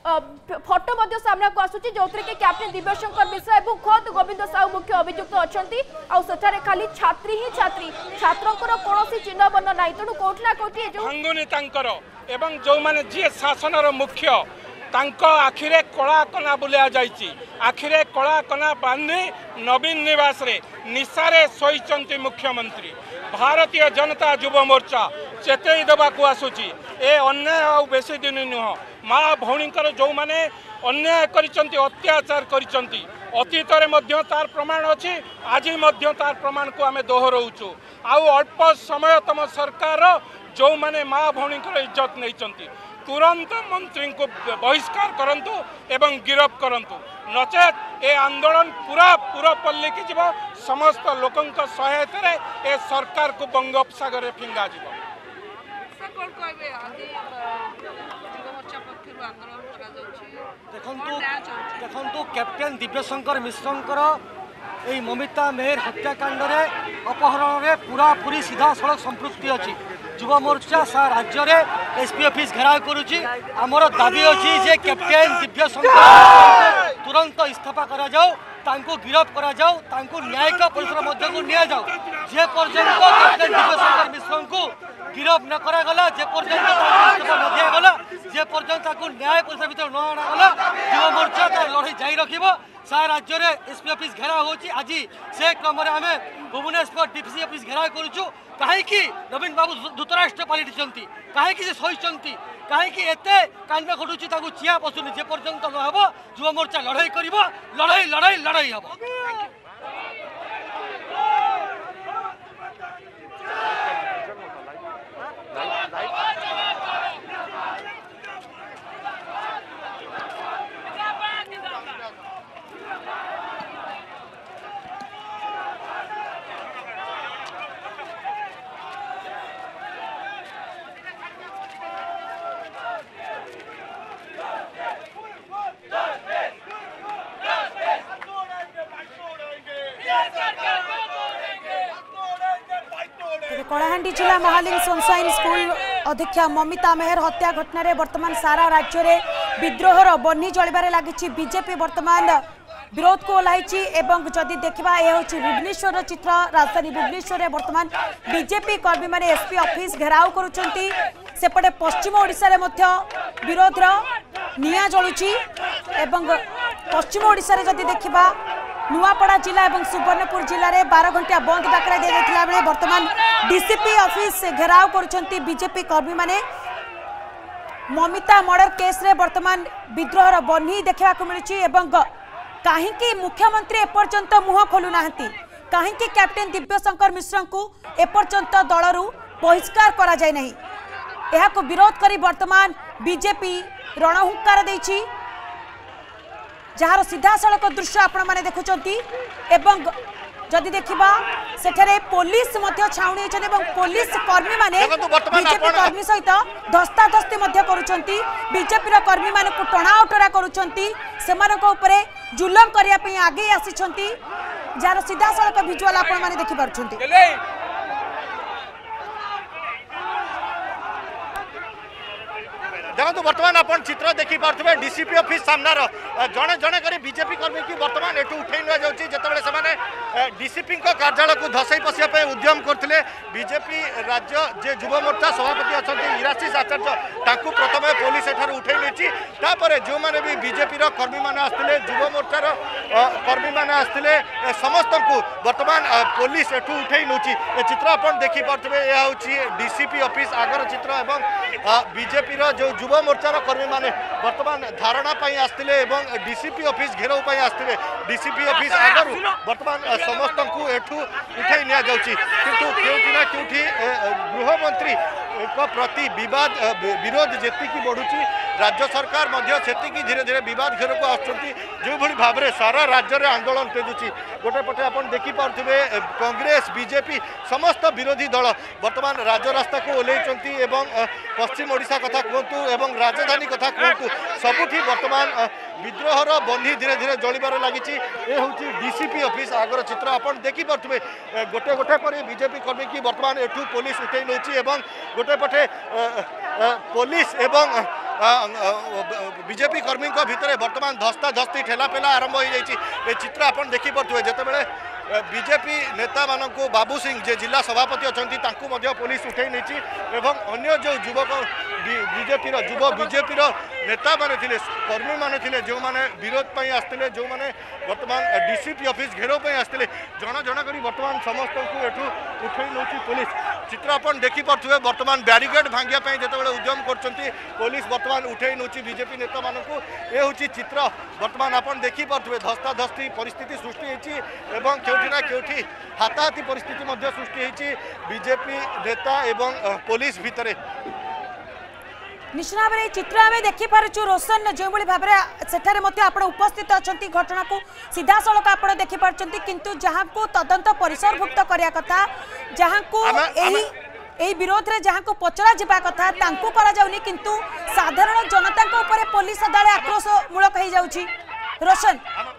S1: फोटो मध्य सामना को आसुची जोथरे के कैप्टन दिव्यशंकर मिश्र एवं खोद गोविंद साहू मुख्य अभियुक्त अछंती आ सेठारे खाली छात्री ही छात्री छात्रंकर कोनोसी चिन्ह बन्न नाही तेणु कोठना कोठी जो
S14: अंगुनी तांकर एवं जो माने जे शासनर मुख्य तांको आखिरे कला कना बुलिया जाइची आखिरे कला कना बांधी नवीन निवास रे निशारे सोईचंती मुख्यमंत्री भारतीय जनता युवा मोर्चा चेतई देवा को आसुची ए अन्याय आ बेसी दिन नुह माँ भौणीकर जो माने अन्याय करिसंती अत्याचार करिसंती अतीत रे मध्य तार प्रमाण अछि आज मध्य तार प्रमाण को आमे दोहराउछु आउ अल्प समय तम सरकार जो माने माँ भौणीकर इज्जत नैचंती तुरंत मंत्री को बहिष्कार करंतु एवं गिरफ करंतु नचेत ए आंदोलन पूरा पूरा पल्ली की जीव समस्त लोकंक सहायता रे ए सरकार को बंगोपसागर रे फिंगा जीव
S13: देखंतु देखंतु कैप्टन दिव्यशंकर मिश्रंकर ए ममिता मेहर हत्याकांड रे अपहरण रे पूरा पूरी सीधा सड़क संपृक्ति अछि युवा मोर्चा सा राज्य में एसपी ऑफिस घेराव करुची आमर दाबी अच्छी जे कैप्टन दिव्यशंकर तुरंत इस्तीफा करा जाओ तांको गिरफ करा जाओ तांको न्यायिक परिसर मध्य को निया जाओ जे पर्यंत कैप्टन दिव्यशंकर मिश्र को गिरफ न करा गला जे पर्यंत इस्तीफा न दिया गला जे पर्यंत ताको न्याय परिसर भीतर न आना गला युवा मोर्चा तार लड़ाई जारी रखिबो सारा राज्य में एसपी ऑफिस घेराव होची आज से क्रम आमे भुवनेश्वर डीपीसी ऑफिस घेराव करूछु कहीं नवीन बाबू धृतराष्ट्र पलटिंट कहीं से सही कहीं एते कांड घटुची चिया पशुनी जे पर्यंत न हम युवा मोर्चा लड़ाई कर लड़ाई लड़ाई लड़ाई हम
S16: कलाहांडी जिला महालिंग सनसाइन स्कूल अध्यक्षा ममिता मेहर हत्या घटना रे वर्तमान सारा राज्य में विद्रोहर बन्ही जलिबारे लागिछि बीजेपी वर्तमान विरोध को ओह्लाई एवं जदि देखा यह हूँ भुवनेश्वर चित्र राजधानी भुवनेश्वर वर्तमान बीजेपी कर्मी माने एसपी ऑफिस घेराव करुचंती सेपटे पश्चिम ओडिशा रे मध्य विरोधर निया जलुची एवं पश्चिम ओडिशा रे जदि देखा नुआपड़ा जिला और सुवर्णपुर जिले में बारह घंटा बंद डाकरा दि जाता बेले बर्तमान डीसीपी ऑफिस घेराव करुचंती बीजेपी कर्मी माने ममिता मर्डर केस रे वर्तमान विद्रोहर बन्ही देखा मिलूँ एवं कहीं मुख्यमंत्री एपर्यंत मुह खोलु नाहंती कहीं कैप्टेन दिव्यशंकर मिश्र को एपर्यंत दलरू बहिष्कार करा जाय नहीं यहां विरोध करी वर्तमान बीजेपी रणहुंकार देछि जार सीधा सड़क दृश्य आपण माने देखुचंती एवं जदि देखिबा सेठरे पुलिस मध्य छाउणी छन एवं पुलिस कर्मी माने बीजेपी कर्मी सहित धस्ताधस्ती मध्य करूचंती बीजेपी रा कर्मी माने को टणा उटरा करूचंती सेमानक ऊपरे जुलम करिया पई आगे आसीचंती जार सीधा सड़क विजुअल आपण माने देखि पारुचंती
S15: देखो बर्तमान अपन चित्र देखी पारे डीसीपी ऑफिस सामनार जड़े जड़े कर बीजेपी कर्मी की बर्तमान एठू उठे जाने डीसीपी कार्यालय को धसई पशिया उद्यम करते बीजेपी राज्य जे युव मोर्चा सभापति अच्छा इराशीष आचार्य ताकू प्रथम पुलिस एठार उठे नहीं जो मैंने भी बीजेपी कर्मी मैंने आसते युव मोर्चार कर्मी मैंने आसते समस्त को बर्तमान पुलिस एठू उठे नौ चित्र आप देखिपे यह हूँ डीसीपी ऑफिस आगर चित्र एवं बीजेपी जो युव मोर्चार कर्मी मैंने बर्तमान धारणा आसते डीसीपी ऑफिस घेराव आसते डीसीपी ऑफिस आगर बर्तमान समस्त को एठू उठाई नि जाउची किंतु केउठी ना केउठी गृहमंत्री एक प्रति विवाद विरोध जेतिकी बढ़ुची राज्य सरकार मध्य सेतिकी धीरे धीरे विवाद घेर को आसुचंती जो भली भाबरे सारा राज्य रे आंदोलन तेजुची गोटे पटे आपण देखि पारथुबे कांग्रेस बीजेपी समस्त विरोधी दल वर्तमान राज्य रास्ता को ओलेचंती एवं पश्चिम ओडिशा कथा कहतु एवं राजधानी कथा कहतु सबुठी वर्तमान विद्रोहर बंधी धीरे धीरे जलिबार लागिची ए होची डीसीपी ऑफिस आगर चित्र आपण देखि पारथुबे गोटे गोटे पर बीजेपी कर्मी की वर्तमान एठू पुलिस उठै नउची एवं गोटे पटे पुलिस एवं बीजेपी कर्मी भितर वर्तमान धस्ता धस्ती ठेलापेला आरंभ हो जाए चित्र आप देखिपे जिते बीजेपी नेता मानक बाबू सिंह जे जिला सभापति अच्छा पुलिस उठे नहीं एवं अन्य जो युवक बीजेपी युव बीजेपी नेता माने थिले कर्मी माने थिले जो माने विरोध पर आसते जो माने वर्तमान डीसीपी ऑफिस घेराव आसते जन जन कर वर्तमान समस्त को एठू उठे नौ पुलिस चित्र आप देखिपे वर्तमान बैरिकेड भांगिया जो उद्यम कर पुलिस वर्तमान उठे नौ बीजेपी नेता मानक ये हूँ चित्र वर्तमान आप देखिपे धस्ताधस्ती परिस्थिति सृष्टि होती केउठी ना केउठी हाथाहाथी परिस्थिति सृष्टि होती बीजेपी नेता एवं पुलिस भितर
S16: निश्चित भाव में चित्र आम देखिपुँ रोशन जो भाव में आप उपस्थित अच्छा घटना को सीधा सड़क आप देखिपुं किंतु जहाँ को तदंत परिसरभुक्त करने कथा जहाँ को यही विरोध रे जहाँ को पचरा जा कथा तांकु करा जाउनी किंतु साधारण जनता को ऊपर पुलिस दाले आक्रोश मूलक हो जाउची रोशन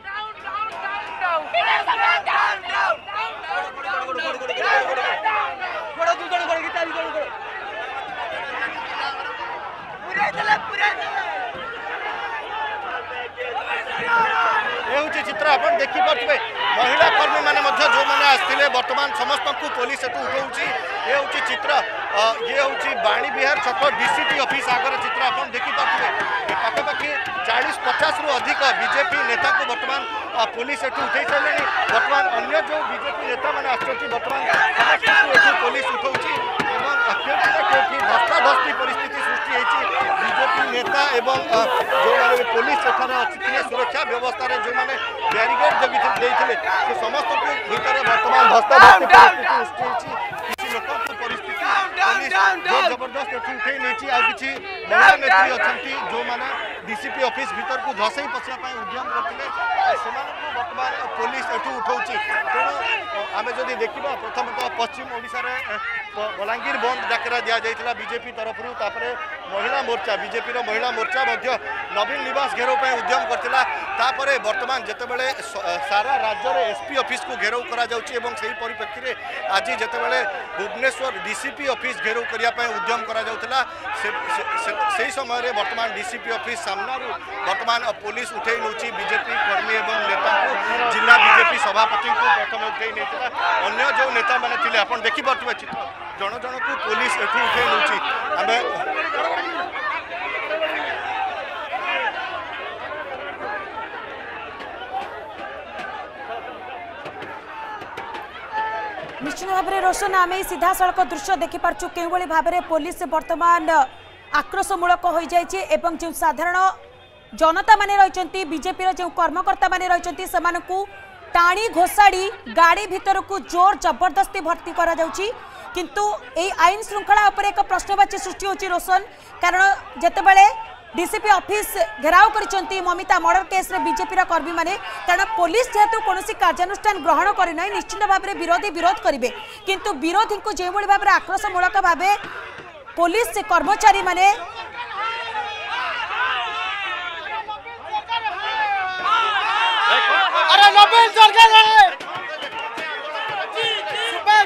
S15: चित्र आप देखिपे महिला कर्मी मैंने जो मैंने आसते वर्तमान समस्त को पुलिस एटू उठाऊँगी ये हूँ चित्र ये हूँ बाणी विहार छक डीसीपी ऑफिस आगर चित्र आप देखिपे पाखापाखि चालीस पचास रु अधिक बीजेपी नेता को वर्तमान पुलिस एटू उठे सारे वर्तमान अन्य जो बीजेपी नेता मैंने आसुच्च पुलिस उठाऊँगी धस्ताधस्ती परिस्थिति सृष्टि होती बीजेपी नेता एवं जो मैंने पुलिस एठार अच्छी सुरक्षा व्यवस्था जो मैंने बैरिकेड जगी से समस्त को भीतर वर्तमान धस्ताधस्ती परिस्थिति सृष्टि किसी लोक परिस्थिति पुलिस जबरदस्त एठू उठे नहीं आ किसी महिला नेत्री अच्छा जो मैंने डीसीपी ऑफिस भीतर को धसई पशिया उद्यम करते वर्तमान पुलिस एठू उठाऊँगी तेणु आम जदि देखा प्रथमतः पश्चिम ओडिशा बलांगीर बंद डाकरा दि जाइए बीजेपी तरफ महिला मोर्चा बीजेपी महिला मोर्चा नवीन निवास घेराव उद्यम करथिला तापरे वर्तमान जेतेबेले सारा राज्य में एसपी ऑफिस को घेराव करा जाउची एवं सही परिप्रेक्षी रे आज जेतेबेले भुवनेश्वर डीसीपी ऑफिस घेराव करिया पय उद्यम करा जाउथिला से समय रे वर्तमान डीसीपी ऑफिस सामना वर्तमान पुलिस उठे नउची बीजेपी कर्मी एवं नेता को जिला बीजेपी सभापति को प्रथम उठे नहीं अन्य जो नेता माने थिले आपण देखि पारथुबे चित्र जन जन को पुलिस एठू उठे नउची आमे
S16: निश्चित भाव में रोशन आम सीधा सड़क दृश्य देखिपुँ के भाव में पुलिस वर्तमान आक्रोशमूलक हो जाइए एवं जो साधारण जनता माने रही बीजेपी जो कर्मकर्ता माने रही से टाणी घोषाड़ी गाड़ी भितर को जोर जबरदस्ती भर्ती करा जाउची किंतु ए आईन श्रृंखला उपर एक प्रश्नवाची सृष्टि होची रोशन कारण जेतेबेले डीसीपी ऑफिस घेराव करिसंती ममिता मर्डर केस रे बीजेपी रा कर्मी माने कारण पुलिस जेहेतु कोनोसी कार्यानुष्ठान ग्रहण करि नै निश्चित भाव रे विरोधी विरोध करिवे किंतु विरोधी को जे भली भाव रे आक्रोशमूलक भावे पुलिस से कर्मचारी माने
S11: अरे नवीन सरकार है सुपर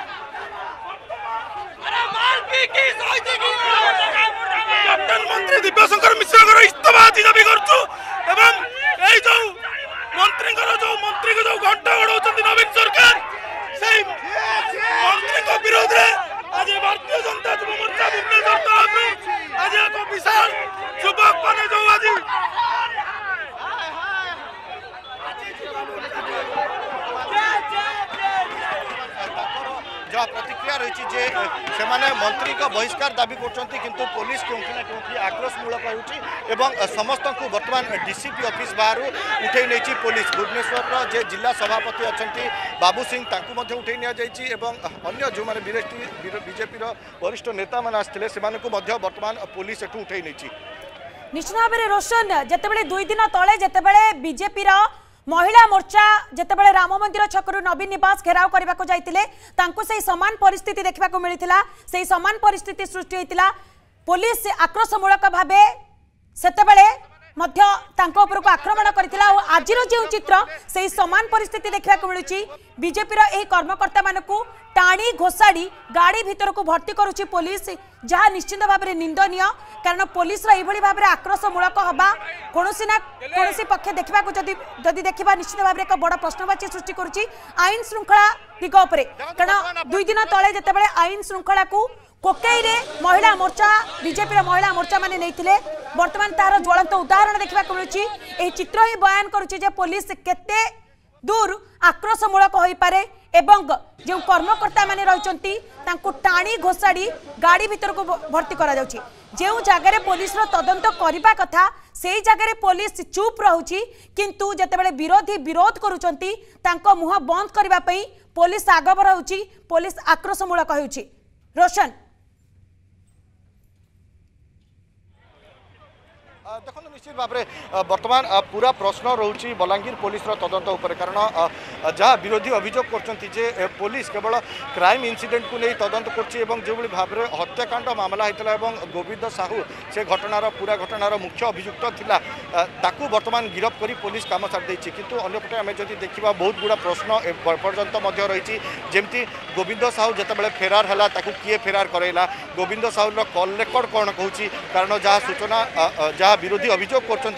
S11: अरे मार की की सोची की कैप्टन मंत्री दिव्यशंकर मिश्र कर इस्तीफा दाबी करछु एवं एई जो मंत्री कर जो मंत्री को जो घंटा गड़ौछन नवीन सरकार से मंत्री को विरोध रे आज भारतीय जनता युवा मोर्चा भुवनेश्वर तरफ आज एक विशाल युवक माने जो आज
S15: जहाँ प्रतिक्रिया रही जे से मंत्री का बहिष्कार दाबी करछंती किंतु पुलिस क्योंकि ना क्योंकि आक्रोशमूलक होउची समस्त को वर्तमान डीसीपी ऑफिस बाहर उठे नहीं पुलिस भुवनेश्वर जे जिला सभापति अच्छा बाबू सिंह तांकु मध्य उठे नि जाइछि एवं अन्य जो माने बीजेपी वरिष्ठ नेता मान आस्थिले सेमानकु मध्य वर्तमान पुलिस एठु उठे नहीं
S16: निश्चित भाव में रोशन जेतेबेले दुई दिन तले जेतेबेले बीजेपी महिला मोर्चा जेतेबेले राम मंदिर छकरु नवीन निवास घेराव करने को जाइतिले तांको से समान परिस्थिति देखा मिलता से समान परिस्थिति सृष्टि होता पुलिस आक्रोशमूलक भावे सेतेबेले मध्य तांको उपरको आक्रमण करथिला और आजिर जो चित्र से समान परिस्थिति देखा मिलूची बीजेपी रो कर्मकर्ता मानकु टाणी घोषाड़ी गाड़ी भितर को भर्ती करुची पुलिस जहाँ निश्चित भाव में निंदनीय कारण पुलिस रही भाव में आक्रोशमूलक हवा कौनसी ना कौनसी पक्ष देखा जदि देखा निश्चित भाव में एक बड़ प्रश्नवाची सृष्टि करुची आईन श्रृंखला दिग उपरे कारण दुई दिन तले जितेबाला आईन श्रृंखला को कोकई रे महिला मोर्चा बीजेपी महिला मोर्चा माने नैथिले वर्तमान तार ज्वलंत उदाहरण देखा मिलूची एही चित्र ही बयान करुची जे पुलिस केते दूर आक्रोशमूलक होई पारे एवं जो कर्मकर्ता माने रहिचंती तांको टाणी घोषाड़ी गाड़ी भीतर को भर्ती करा जाउची जो जगह पुलिस रो तदंत करबा कथा से जगह पुलिस चुप रहुची किंतु जेतेबेले विरोधी विरोध करूचंती तांको मुह बंद करबा पई पुलिस आगबर होउची पुलिस आक्रोशमूलक होउची रोशन
S15: देखो निश्चित भाव में वर्तमान पूरा प्रश्न रोची बलांगीर पुलिस तदंत उपर कारण जहाँ विरोधी अभियोग कर पुलिस केवल क्राइम इनसीडेंट को नहीं तदंत कर भाव में हत्याकांड मामला होता गोविंद साहू से घटनार पूरा घटनार मुख्य अभियुक्त थिला ताकू वर्तमान गिरफ कर पुलिस काम सारी किंतु अंपटे आम जब देखा बहुत गुड़ा प्रश्न पर्यंत रही जमती गोविंद साहू जितेबाला फेरार है किए फेरार करैला गोविंद साहूर कल रेकर्ड कौन कहूँ कारण जहाँ सूचना जहाँ विरोधी अभियोग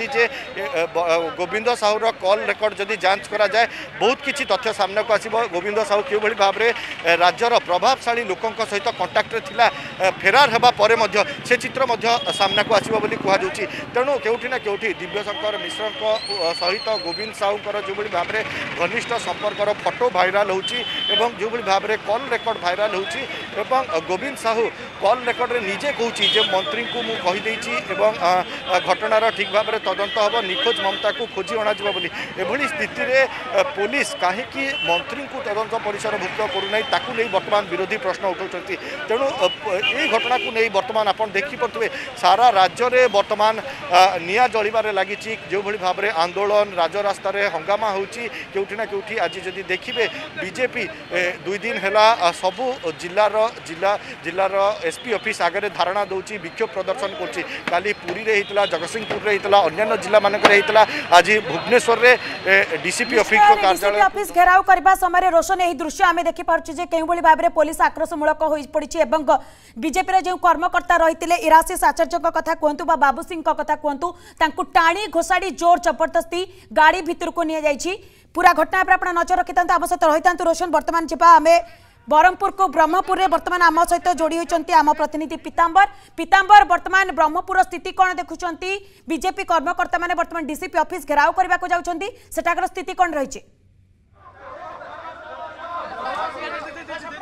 S15: कर गोविंद साहूर कल रेकर्ड जदि जांच करा जाए बहुत किसी तथ्य सामना को आसब गोविंद साहू क्यों भाव में राज्यर प्रभावशाली लोकों सहित कंटाक्ट थिला फेरार होगा पर से चित्र सामना को आसब बोली कहुच्छी तेणु केउठी ना केउठी दिव्यशंकर मिश्र सहित गोविंद साहूर जो भाव में घनिष्ठ संपर्कर फोटो भाइराल होची एवं जो भाव में कल रेकर्ड भाइराल होची एवं गोविंद साहू कल रेकर्ड रे निजे कहूँ जे मंत्री को मुझे कहीदेची एवं घटनार ठीक भाव में तदंत हम निखोज ममता को खोजी अणाଯିବ बोली एभली स्थिति रे पुलिस कहीं मंत्री को तदंत परिसरभुक्त करूना ताकू नहीं वर्तमान विरोधी प्रश्न उठाउछंती तेणु यही घटना को नहीं वर्तमान आप देखिपे सारा राज्य में वर्तमान निया जलिबार लगी जो भाव में आंदोलन राजरास्त हंगामा होची केउठी ना केउठी आज जदि देखिए बीजेपी दुई दिन है सबू जिलार जिला जिलार एसपी ऑफिस आगे धारणा दौची विक्षोभ प्रदर्शन कर काली पुरी रे हितला जगतसिंहपुर रे हितला अन्य जिला मानक रे हितला आज भुवनेश्वर रे डीसीपी ऑफिस को कार्यालय
S16: ऑफिस घेराव करबा समय रोशन एही दृश्य आमे देखि पारछु जे केउ बली भाबरे पुलिस आक्रोशमूलक होई पड़िछि एवं बीजेपी रे जो कर्मकर्ता रहितिले इराशिष आचार्य को कथा कहंतु बा बाबू सिंह को कथा कहंतु तांकु टाणी घोषाड़ी जोर जबरदस्ती गाड़ी भीतर को निया जाइछि पूरा घटना पर आपण नजर रखितांतु आम सहित रहितांतु रोशन वर्तमान जिबा आमे ब्रह्मपुर को ब्रह्मपुर में वर्तमान आम सहित जोड़ी होती आम प्रतिनिधि पीतांबर पीतांबर वर्तमान ब्रह्मपुर स्थिति कौन देखुं बीजेपी कर्मकर्ता माने वर्तमान डीसीपी ऑफिस घेराव करने को जाउछंती सेठाकर स्थिति कौन रही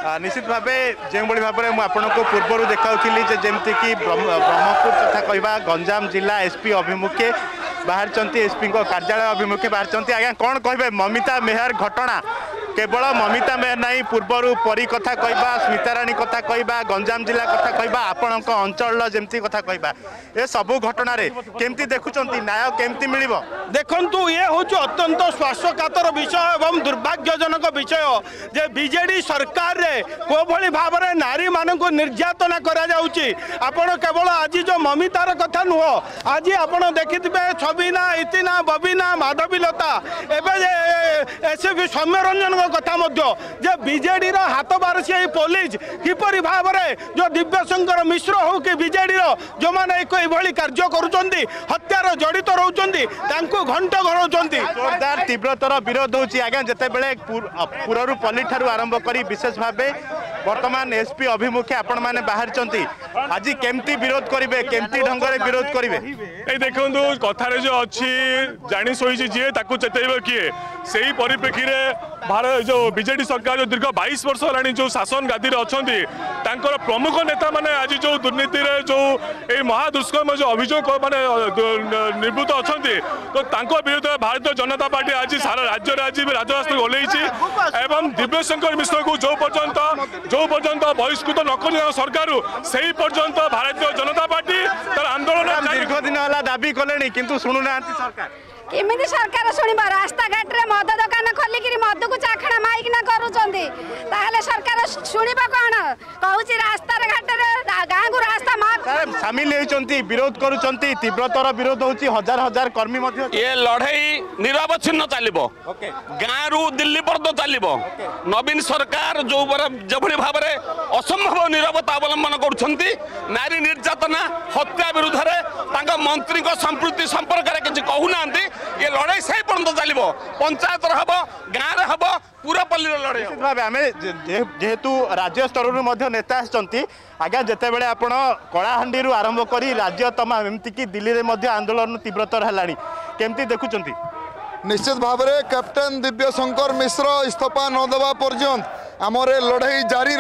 S7: निश्चित भाव जो भाव में आपको पूर्व देखाऊली जमीक ब्रह्मपुर तथा कहवा गंजाम जिला एसपी अभिमुखे बाहर एसपी कार्यालय अभिमुखे बाहर आज्ञा कौन कहे ममिता मेहर घटना केवल ममिता मेहर नहीं पूर्वर परी कथा कहवा स्मिताराणी कथा कहवा गंजाम जिला कथा कहवा आपण अंचल जमती कथा कहवा ए सबू घटना केमती देखुं न्याय केमती मिल
S6: देखु ये हूँ अत्यंत स्वास्थ्यकातर विषय एवं दुर्भाग्यजनक विषय जे बीजेडी सरकार रे को भली भाव में नारी मान को निर्यातना करा जाउची। आपण केवल आज जो ममितार कथा नुह आज आपण देखिथिबे छबिना इतिना बबिना माधवीलता एवं एसपी सौम्यरंजन कथा जे बीजेडी हाथ बारसी पुलिस किपरि भाव में जो दिव्यशंकर मिश्र हो कि बीजेडी जो मैंने ये कार्य करुँच हत्यार जड़ित रोचंती घंट घोड़ाउंट
S7: जोरदार तीव्रतर विरोध होची आज्ञा जिते बड़े पुरु पल्ली ठारू आरंभ करी विशेष भाव वर्तमान एसपी अभिमुखे आपण मैंने बाहर आज केमती विरोध करेंगे केमती ढंग से विरोध करेंगे
S17: ये देखो कथार जो अच्छी जानी शोई जी चेतव किए से ही परिप्रेक्षी में भारत जो बीजेडी सरकार जो दीर्घ बाईस वर्ष है जो शासन गादी अच्छा प्रमुख नेता मैंने आज जो दुर्नीति जो ये महादुष्कर्म जो अभियोग मैंने निवृत्त अच्छा तो विरुद्ध भारतीय जनता पार्टी आज सारा राज्य में आज राजरास्ता ओल्लई दिव्यशंकर मिश्र को जो पर्यंत जो पर्यंत बहिष्कृत न कर सरकार से पर्यंत भारतीय जनता पार्टी तर आंदोलन
S7: दीर्घ दिन है दाबी कले किंतु शुणुना सरकार
S18: केमिति सरकार शुणव रास्ता घाट रे मद दुकान खोलिक मद को चाखणा माइकना करूचंदी ताहले सरकार शुणिब कौन कहूँ रास्ता घाट गाँ को रास्ता माफ
S7: सामिल होती विरोध करुचंती तीव्रतर विरोध होची हजार हजार कर्मी मध्य
S12: ये लड़ाई निरवच्छिन्न चलिबो गाँ रु दिल्ली पर्यंत चलिबो नवीन सरकार जो जो भाव में असंभव निरवता अवलंबन करुछंती नारी निर्यातना हत्या विरुद्ध में मंत्री संपृक्ति संपर्क में किसी कहूना ये लड़ाई से पर्यंत चलो पंचायत हम गाँव हम पूरा पल्ली लड़ाई
S7: भाव आम जेहेतु राज्य स्तर नेता आज्ञा जिते बड़े आप कलाहांडी आरंभ कर राज्य तमाम एमतीक दिल्ली में आंदोलन तीव्रतर है केमती देखुं
S19: निश्चित भाव में कैप्टेन दिव्यशंकर मिश्र इस्तीफा न देवा पर्यंत आमर लड़ाई जारी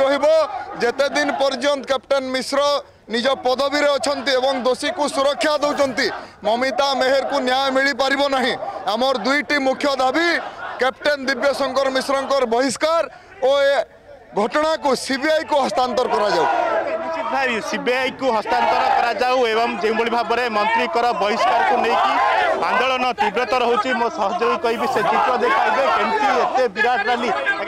S19: रते दिन पर्यंत कैप्टेन मिश्र निज पदवी अच्छा दोषी को सुरक्षा दौरान ममिता मेहर को न्याय मिल पार ना आमर दुईटी मुख्य दाबी कैप्टेन दिव्यशंकर मिश्र बहिष्कार और घटना को सीबीआई को हस्तांतर करा जाऊ
S7: निश्चित भाई सीबीआई को हस्तांतर करा जाऊ एवं जो भाव में मंत्री बहिष्कार को लेकिन आंदोलन तीव्रतर होची मो सहयोगी कहि से चित्र देखाइबे केमती एते विराट रैली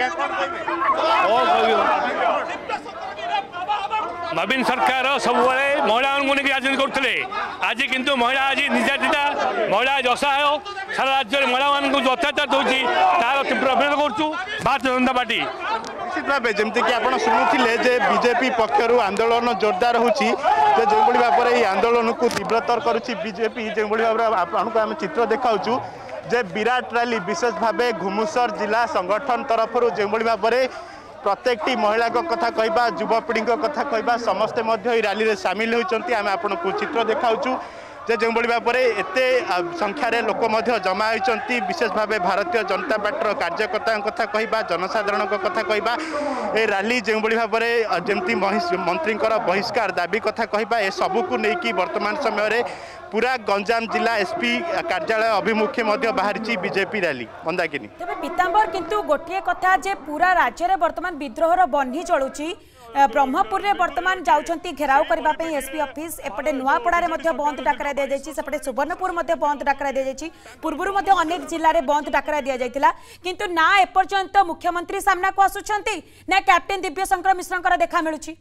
S17: नवीन सरकार सब महिला राजनीति करते आज किंतु महिला आज निर्यातिता महिला असहाय सारा राज्य में महिला जो अत्याचार दूसरी तार तीव्र विरोध करूँ भारतीय जनता पार्टी
S7: निश्चित भाव जमती कि आप शुणुले बीजेपी पक्षर आंदोलन जोरदार होची जो भाव में आंदोलन को तीव्रतर करुच्ची बीजेपी जो भाव में आपको आम चित्र देखाऊँ जे विराट रैली विशेष भाव घुमुसर जिला संगठन तरफ जो भाव में प्रत्येक महिला कथा कहवा युवपीढ़ी कथा कहवा समस्ते रैली में सामिल होती आम आपको चित्र देखाऊँ जे जो भाव में एत संख्यार लोक जमा होती विशेष भाव भारतीय जनता पार्टी कार्यकर्ता कथा कहवा जनसाधारण कथा कहवा ए रैली जो भाव में जमती मंत्री बहिष्कार दाबी कथा कहवा ए सबू नहीं वर्तमान समय पूरा गंजाम जिला एसपी कार्यालय अभिमुखे बाहर बीजेपी रैली मंदाकिनी
S16: तबे पीतांबर किंतु गोटे कथा जे पूरा राज्य में वर्तमान विद्रोहर बन्ही चलुची ब्रह्मपुर में वर्तमान जाउछंती घेराव करने एसपी ऑफिस एपटे नुआपड़ा बंद डाकरा दि जाइए सेपटे सुवर्णपुर बंद डाकरा दि जाइए पूर्वर अनेक जिले में बंद डाकरा दि जाइए किंतु ना एपर्यंत मुख्यमंत्री सामना को आसुछंती ना कैप्टेन दिव्यशंकर मिश्र देखा मिलुची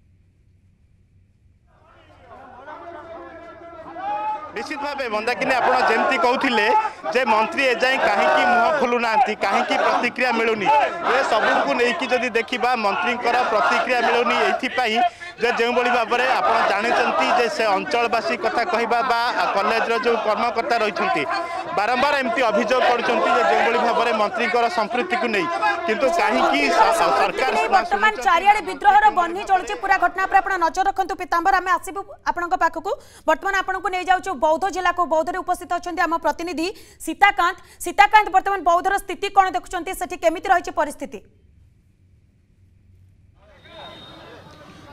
S7: निश्चित भाव मंदाकिनी आप जमती कहते जे मंत्री एजाए कहीं मुह खोलुना कहीं प्रतिक्रिया मिलूनी ये सबको लेकिन जदि देखा मंत्री प्रतिक्रिया मिलूनी ये जे जो भाव में आप जानते से अंचलवासी कथा कहवा कॉलेज जो कर्मकर्ता रही बारंबार एमती अभियोग कर भाव में मंत्री संपृक्ति को नहीं किंतु कहीं सरकार
S16: वर्तमान चारिआडे विद्रोहर बन्ही चलुची पूरा घटना पर आप नजर रखु पीतांबर आम आसबू आपण पाखक बर्तमान आपको नहीं जाऊँ बौद्ध जिला को बौद्ध उपस्थित अच्छा आम प्रतिनिधि सीताकांत सीताकांत बर्तमान बौद्धर स्थिति कौन देखुं सेठी केमिति रही परिस्थिति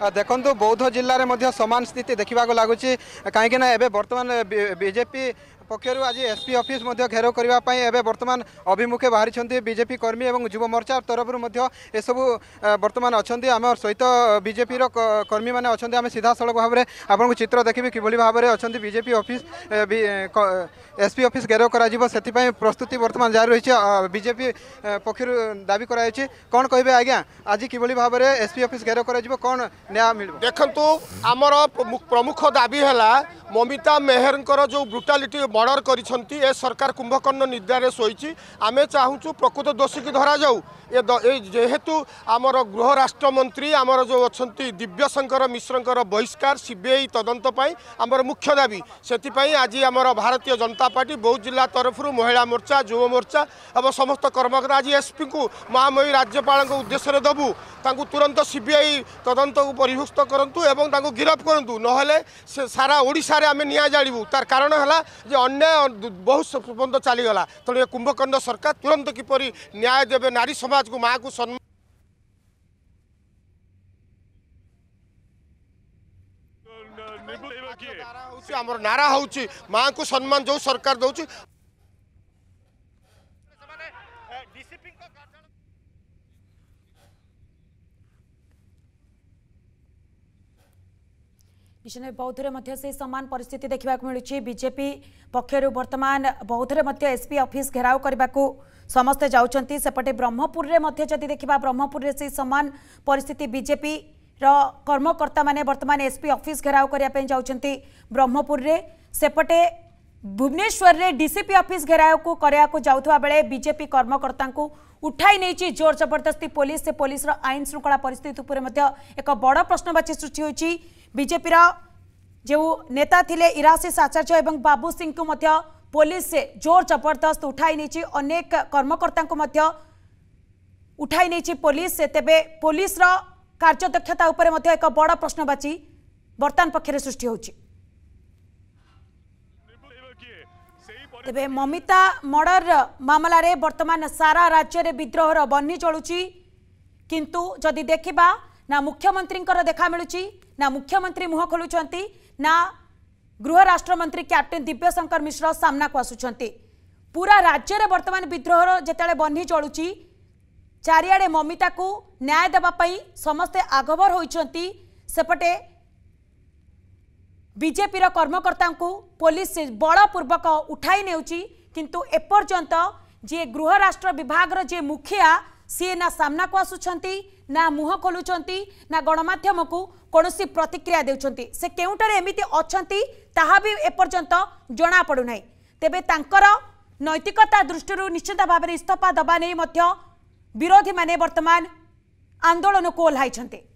S20: देखु बौद्ध जिले में सामान स्थिति देखा लगुच कहीं बर्तमान बीजेपी पक्षर आज एसपी ऑफिस घेराव करने बर्तमान अभिमुखे बाहरी बीजेपी कर्मी और युव मोर्चा तरफ एसबू बर्तमान अच्छा आम सहित बीजेपी कर्मी मैंने अच्छा आम सीधा सड़क भाव में आपको चित्र देखिए किभली भाव में अच्छा बीजेपी ऑफिस एसपी ऑफिस घेराव कर प्रस्तुति बर्तमान जारी रही बीजेपी पक्षर दाबी कराई कौन कहे आज्ञा आज किभली भाव में एसपी ऑफिस घेराव कर कौन न्याय मिल
S15: देखु आमर प्रमुख दाबी है ममिता मेहर जो ब्रुटालिटी मर्डर करिसेंती ए सरकार कुंभकर्ण निद्रारे शोची आमे चाहूँ प्रकृत दोषी की धरा जाऊ ये जेहेतु आमर गृह राष्ट्र मंत्री आमर जो अच्छा दिव्यशंकर मिश्र बहिष्कार सीबीआई तदंत आमर मुख्य दाबी से आज आमर भारतीय जनता पार्टी बौद्ध जिला तरफ महिला मोर्चा युव मोर्चा और समस्त कर्मकर्ता आज एसपी को महामयी राज्यपाल उद्देश्य दबू तांकु तुरंत सीबीआई तदंत को परिभुक्त करंतु एवं गिरफ करंतु नहले सारा ओडिशा रे आमे निया जाळिबु तार कारण हला जे अन्याय बहुत बंद चलीगला तेणु कुंभकर्ण सरकार तुरंत किपरि न्याय देवे नारी समाज को माँ को सम्मान आमर नारा हूँ माँ को सम्मान जो सरकार दौर
S16: निश्चय बौद्धरे मध्य से समान परिस्थिति देखा मिलूँ बीजेपी पक्षर बर्तमान बौद्धरे मध्य एसपी ऑफिस घेराव करने को समस्ते जाउछंती सेपटे ब्रह्मपुर रे मध्य जदि देखा ब्रह्मपुर रे से समान परिस्थिति बीजेपी रो कर्मकर्ता माने वर्तमान एसपी ऑफिस घेराव करने जाउछंती ब्रह्मपुर रे सेपटे भुवनेश्वर रे डीसीपी ऑफिस घेराव को करया को जाउथवा बेले बीजेपी कर्मकर्ता को उठाई नहीं जोर जबरदस्ती पुलिस से पुलिस रो आईन श्रृंखला परिस्थिति उपर मध्य एक बड़ प्रश्नवाची सृष्टि होची बीजेपी रो जो नेता थिले इराशिष आचार्य एवं बाबू सिंह को मध्य पुलिस से जोर जबरदस्त उठाई नहीं अनेक कर्मकर्ता को मध्य उठाई नहीं पुलिस से तेबे पुलिस रो कार्यदक्षता उपर मध्य एक बड़ प्रश्नवाची वर्तमान पक्षरे सृष्टि होची तेबे ममिता मर्डर मामला रे वर्तमान सारा राज्य रे विद्रोहर बन्नी चलुची किंतु जदि देखिबा ना मुख्यमंत्री देखा मिलुची ना मुख्यमंत्री मुह खोलुचंती ना गृह राष्ट्र मंत्री कैप्टेन दिव्यशंकर मिश्र सामना को आसुचंती पूरा राज्य रे वर्तमान विद्रोहर जेतेले बन्नी चलुची चारियाडे ममिता को न्याय देबा पई समस्ते आगभर होइचंती सेपटे बीजेपी रो कर्मकर्ता को पुलिस से बलपूर्वक उठाई नेउची किंतु एपर्यंत जे गृह राष्ट्र विभाग रो जे मुखिया सी ना सामना को आसुचंती ना मुह खोलुचंती ना गणमाध्यम को कौनसी प्रतिक्रिया देउचंती से केउटारे एमिति अछंती ताहा भी एपर्यंत जणा पडु नाही तेबे तांकर नैतिकता दृष्टि निश्चित भाव में इस्तीफा दबा नहीं मध्य विरोधी माने वर्तमान आंदोलन को ओह्लाइछंती।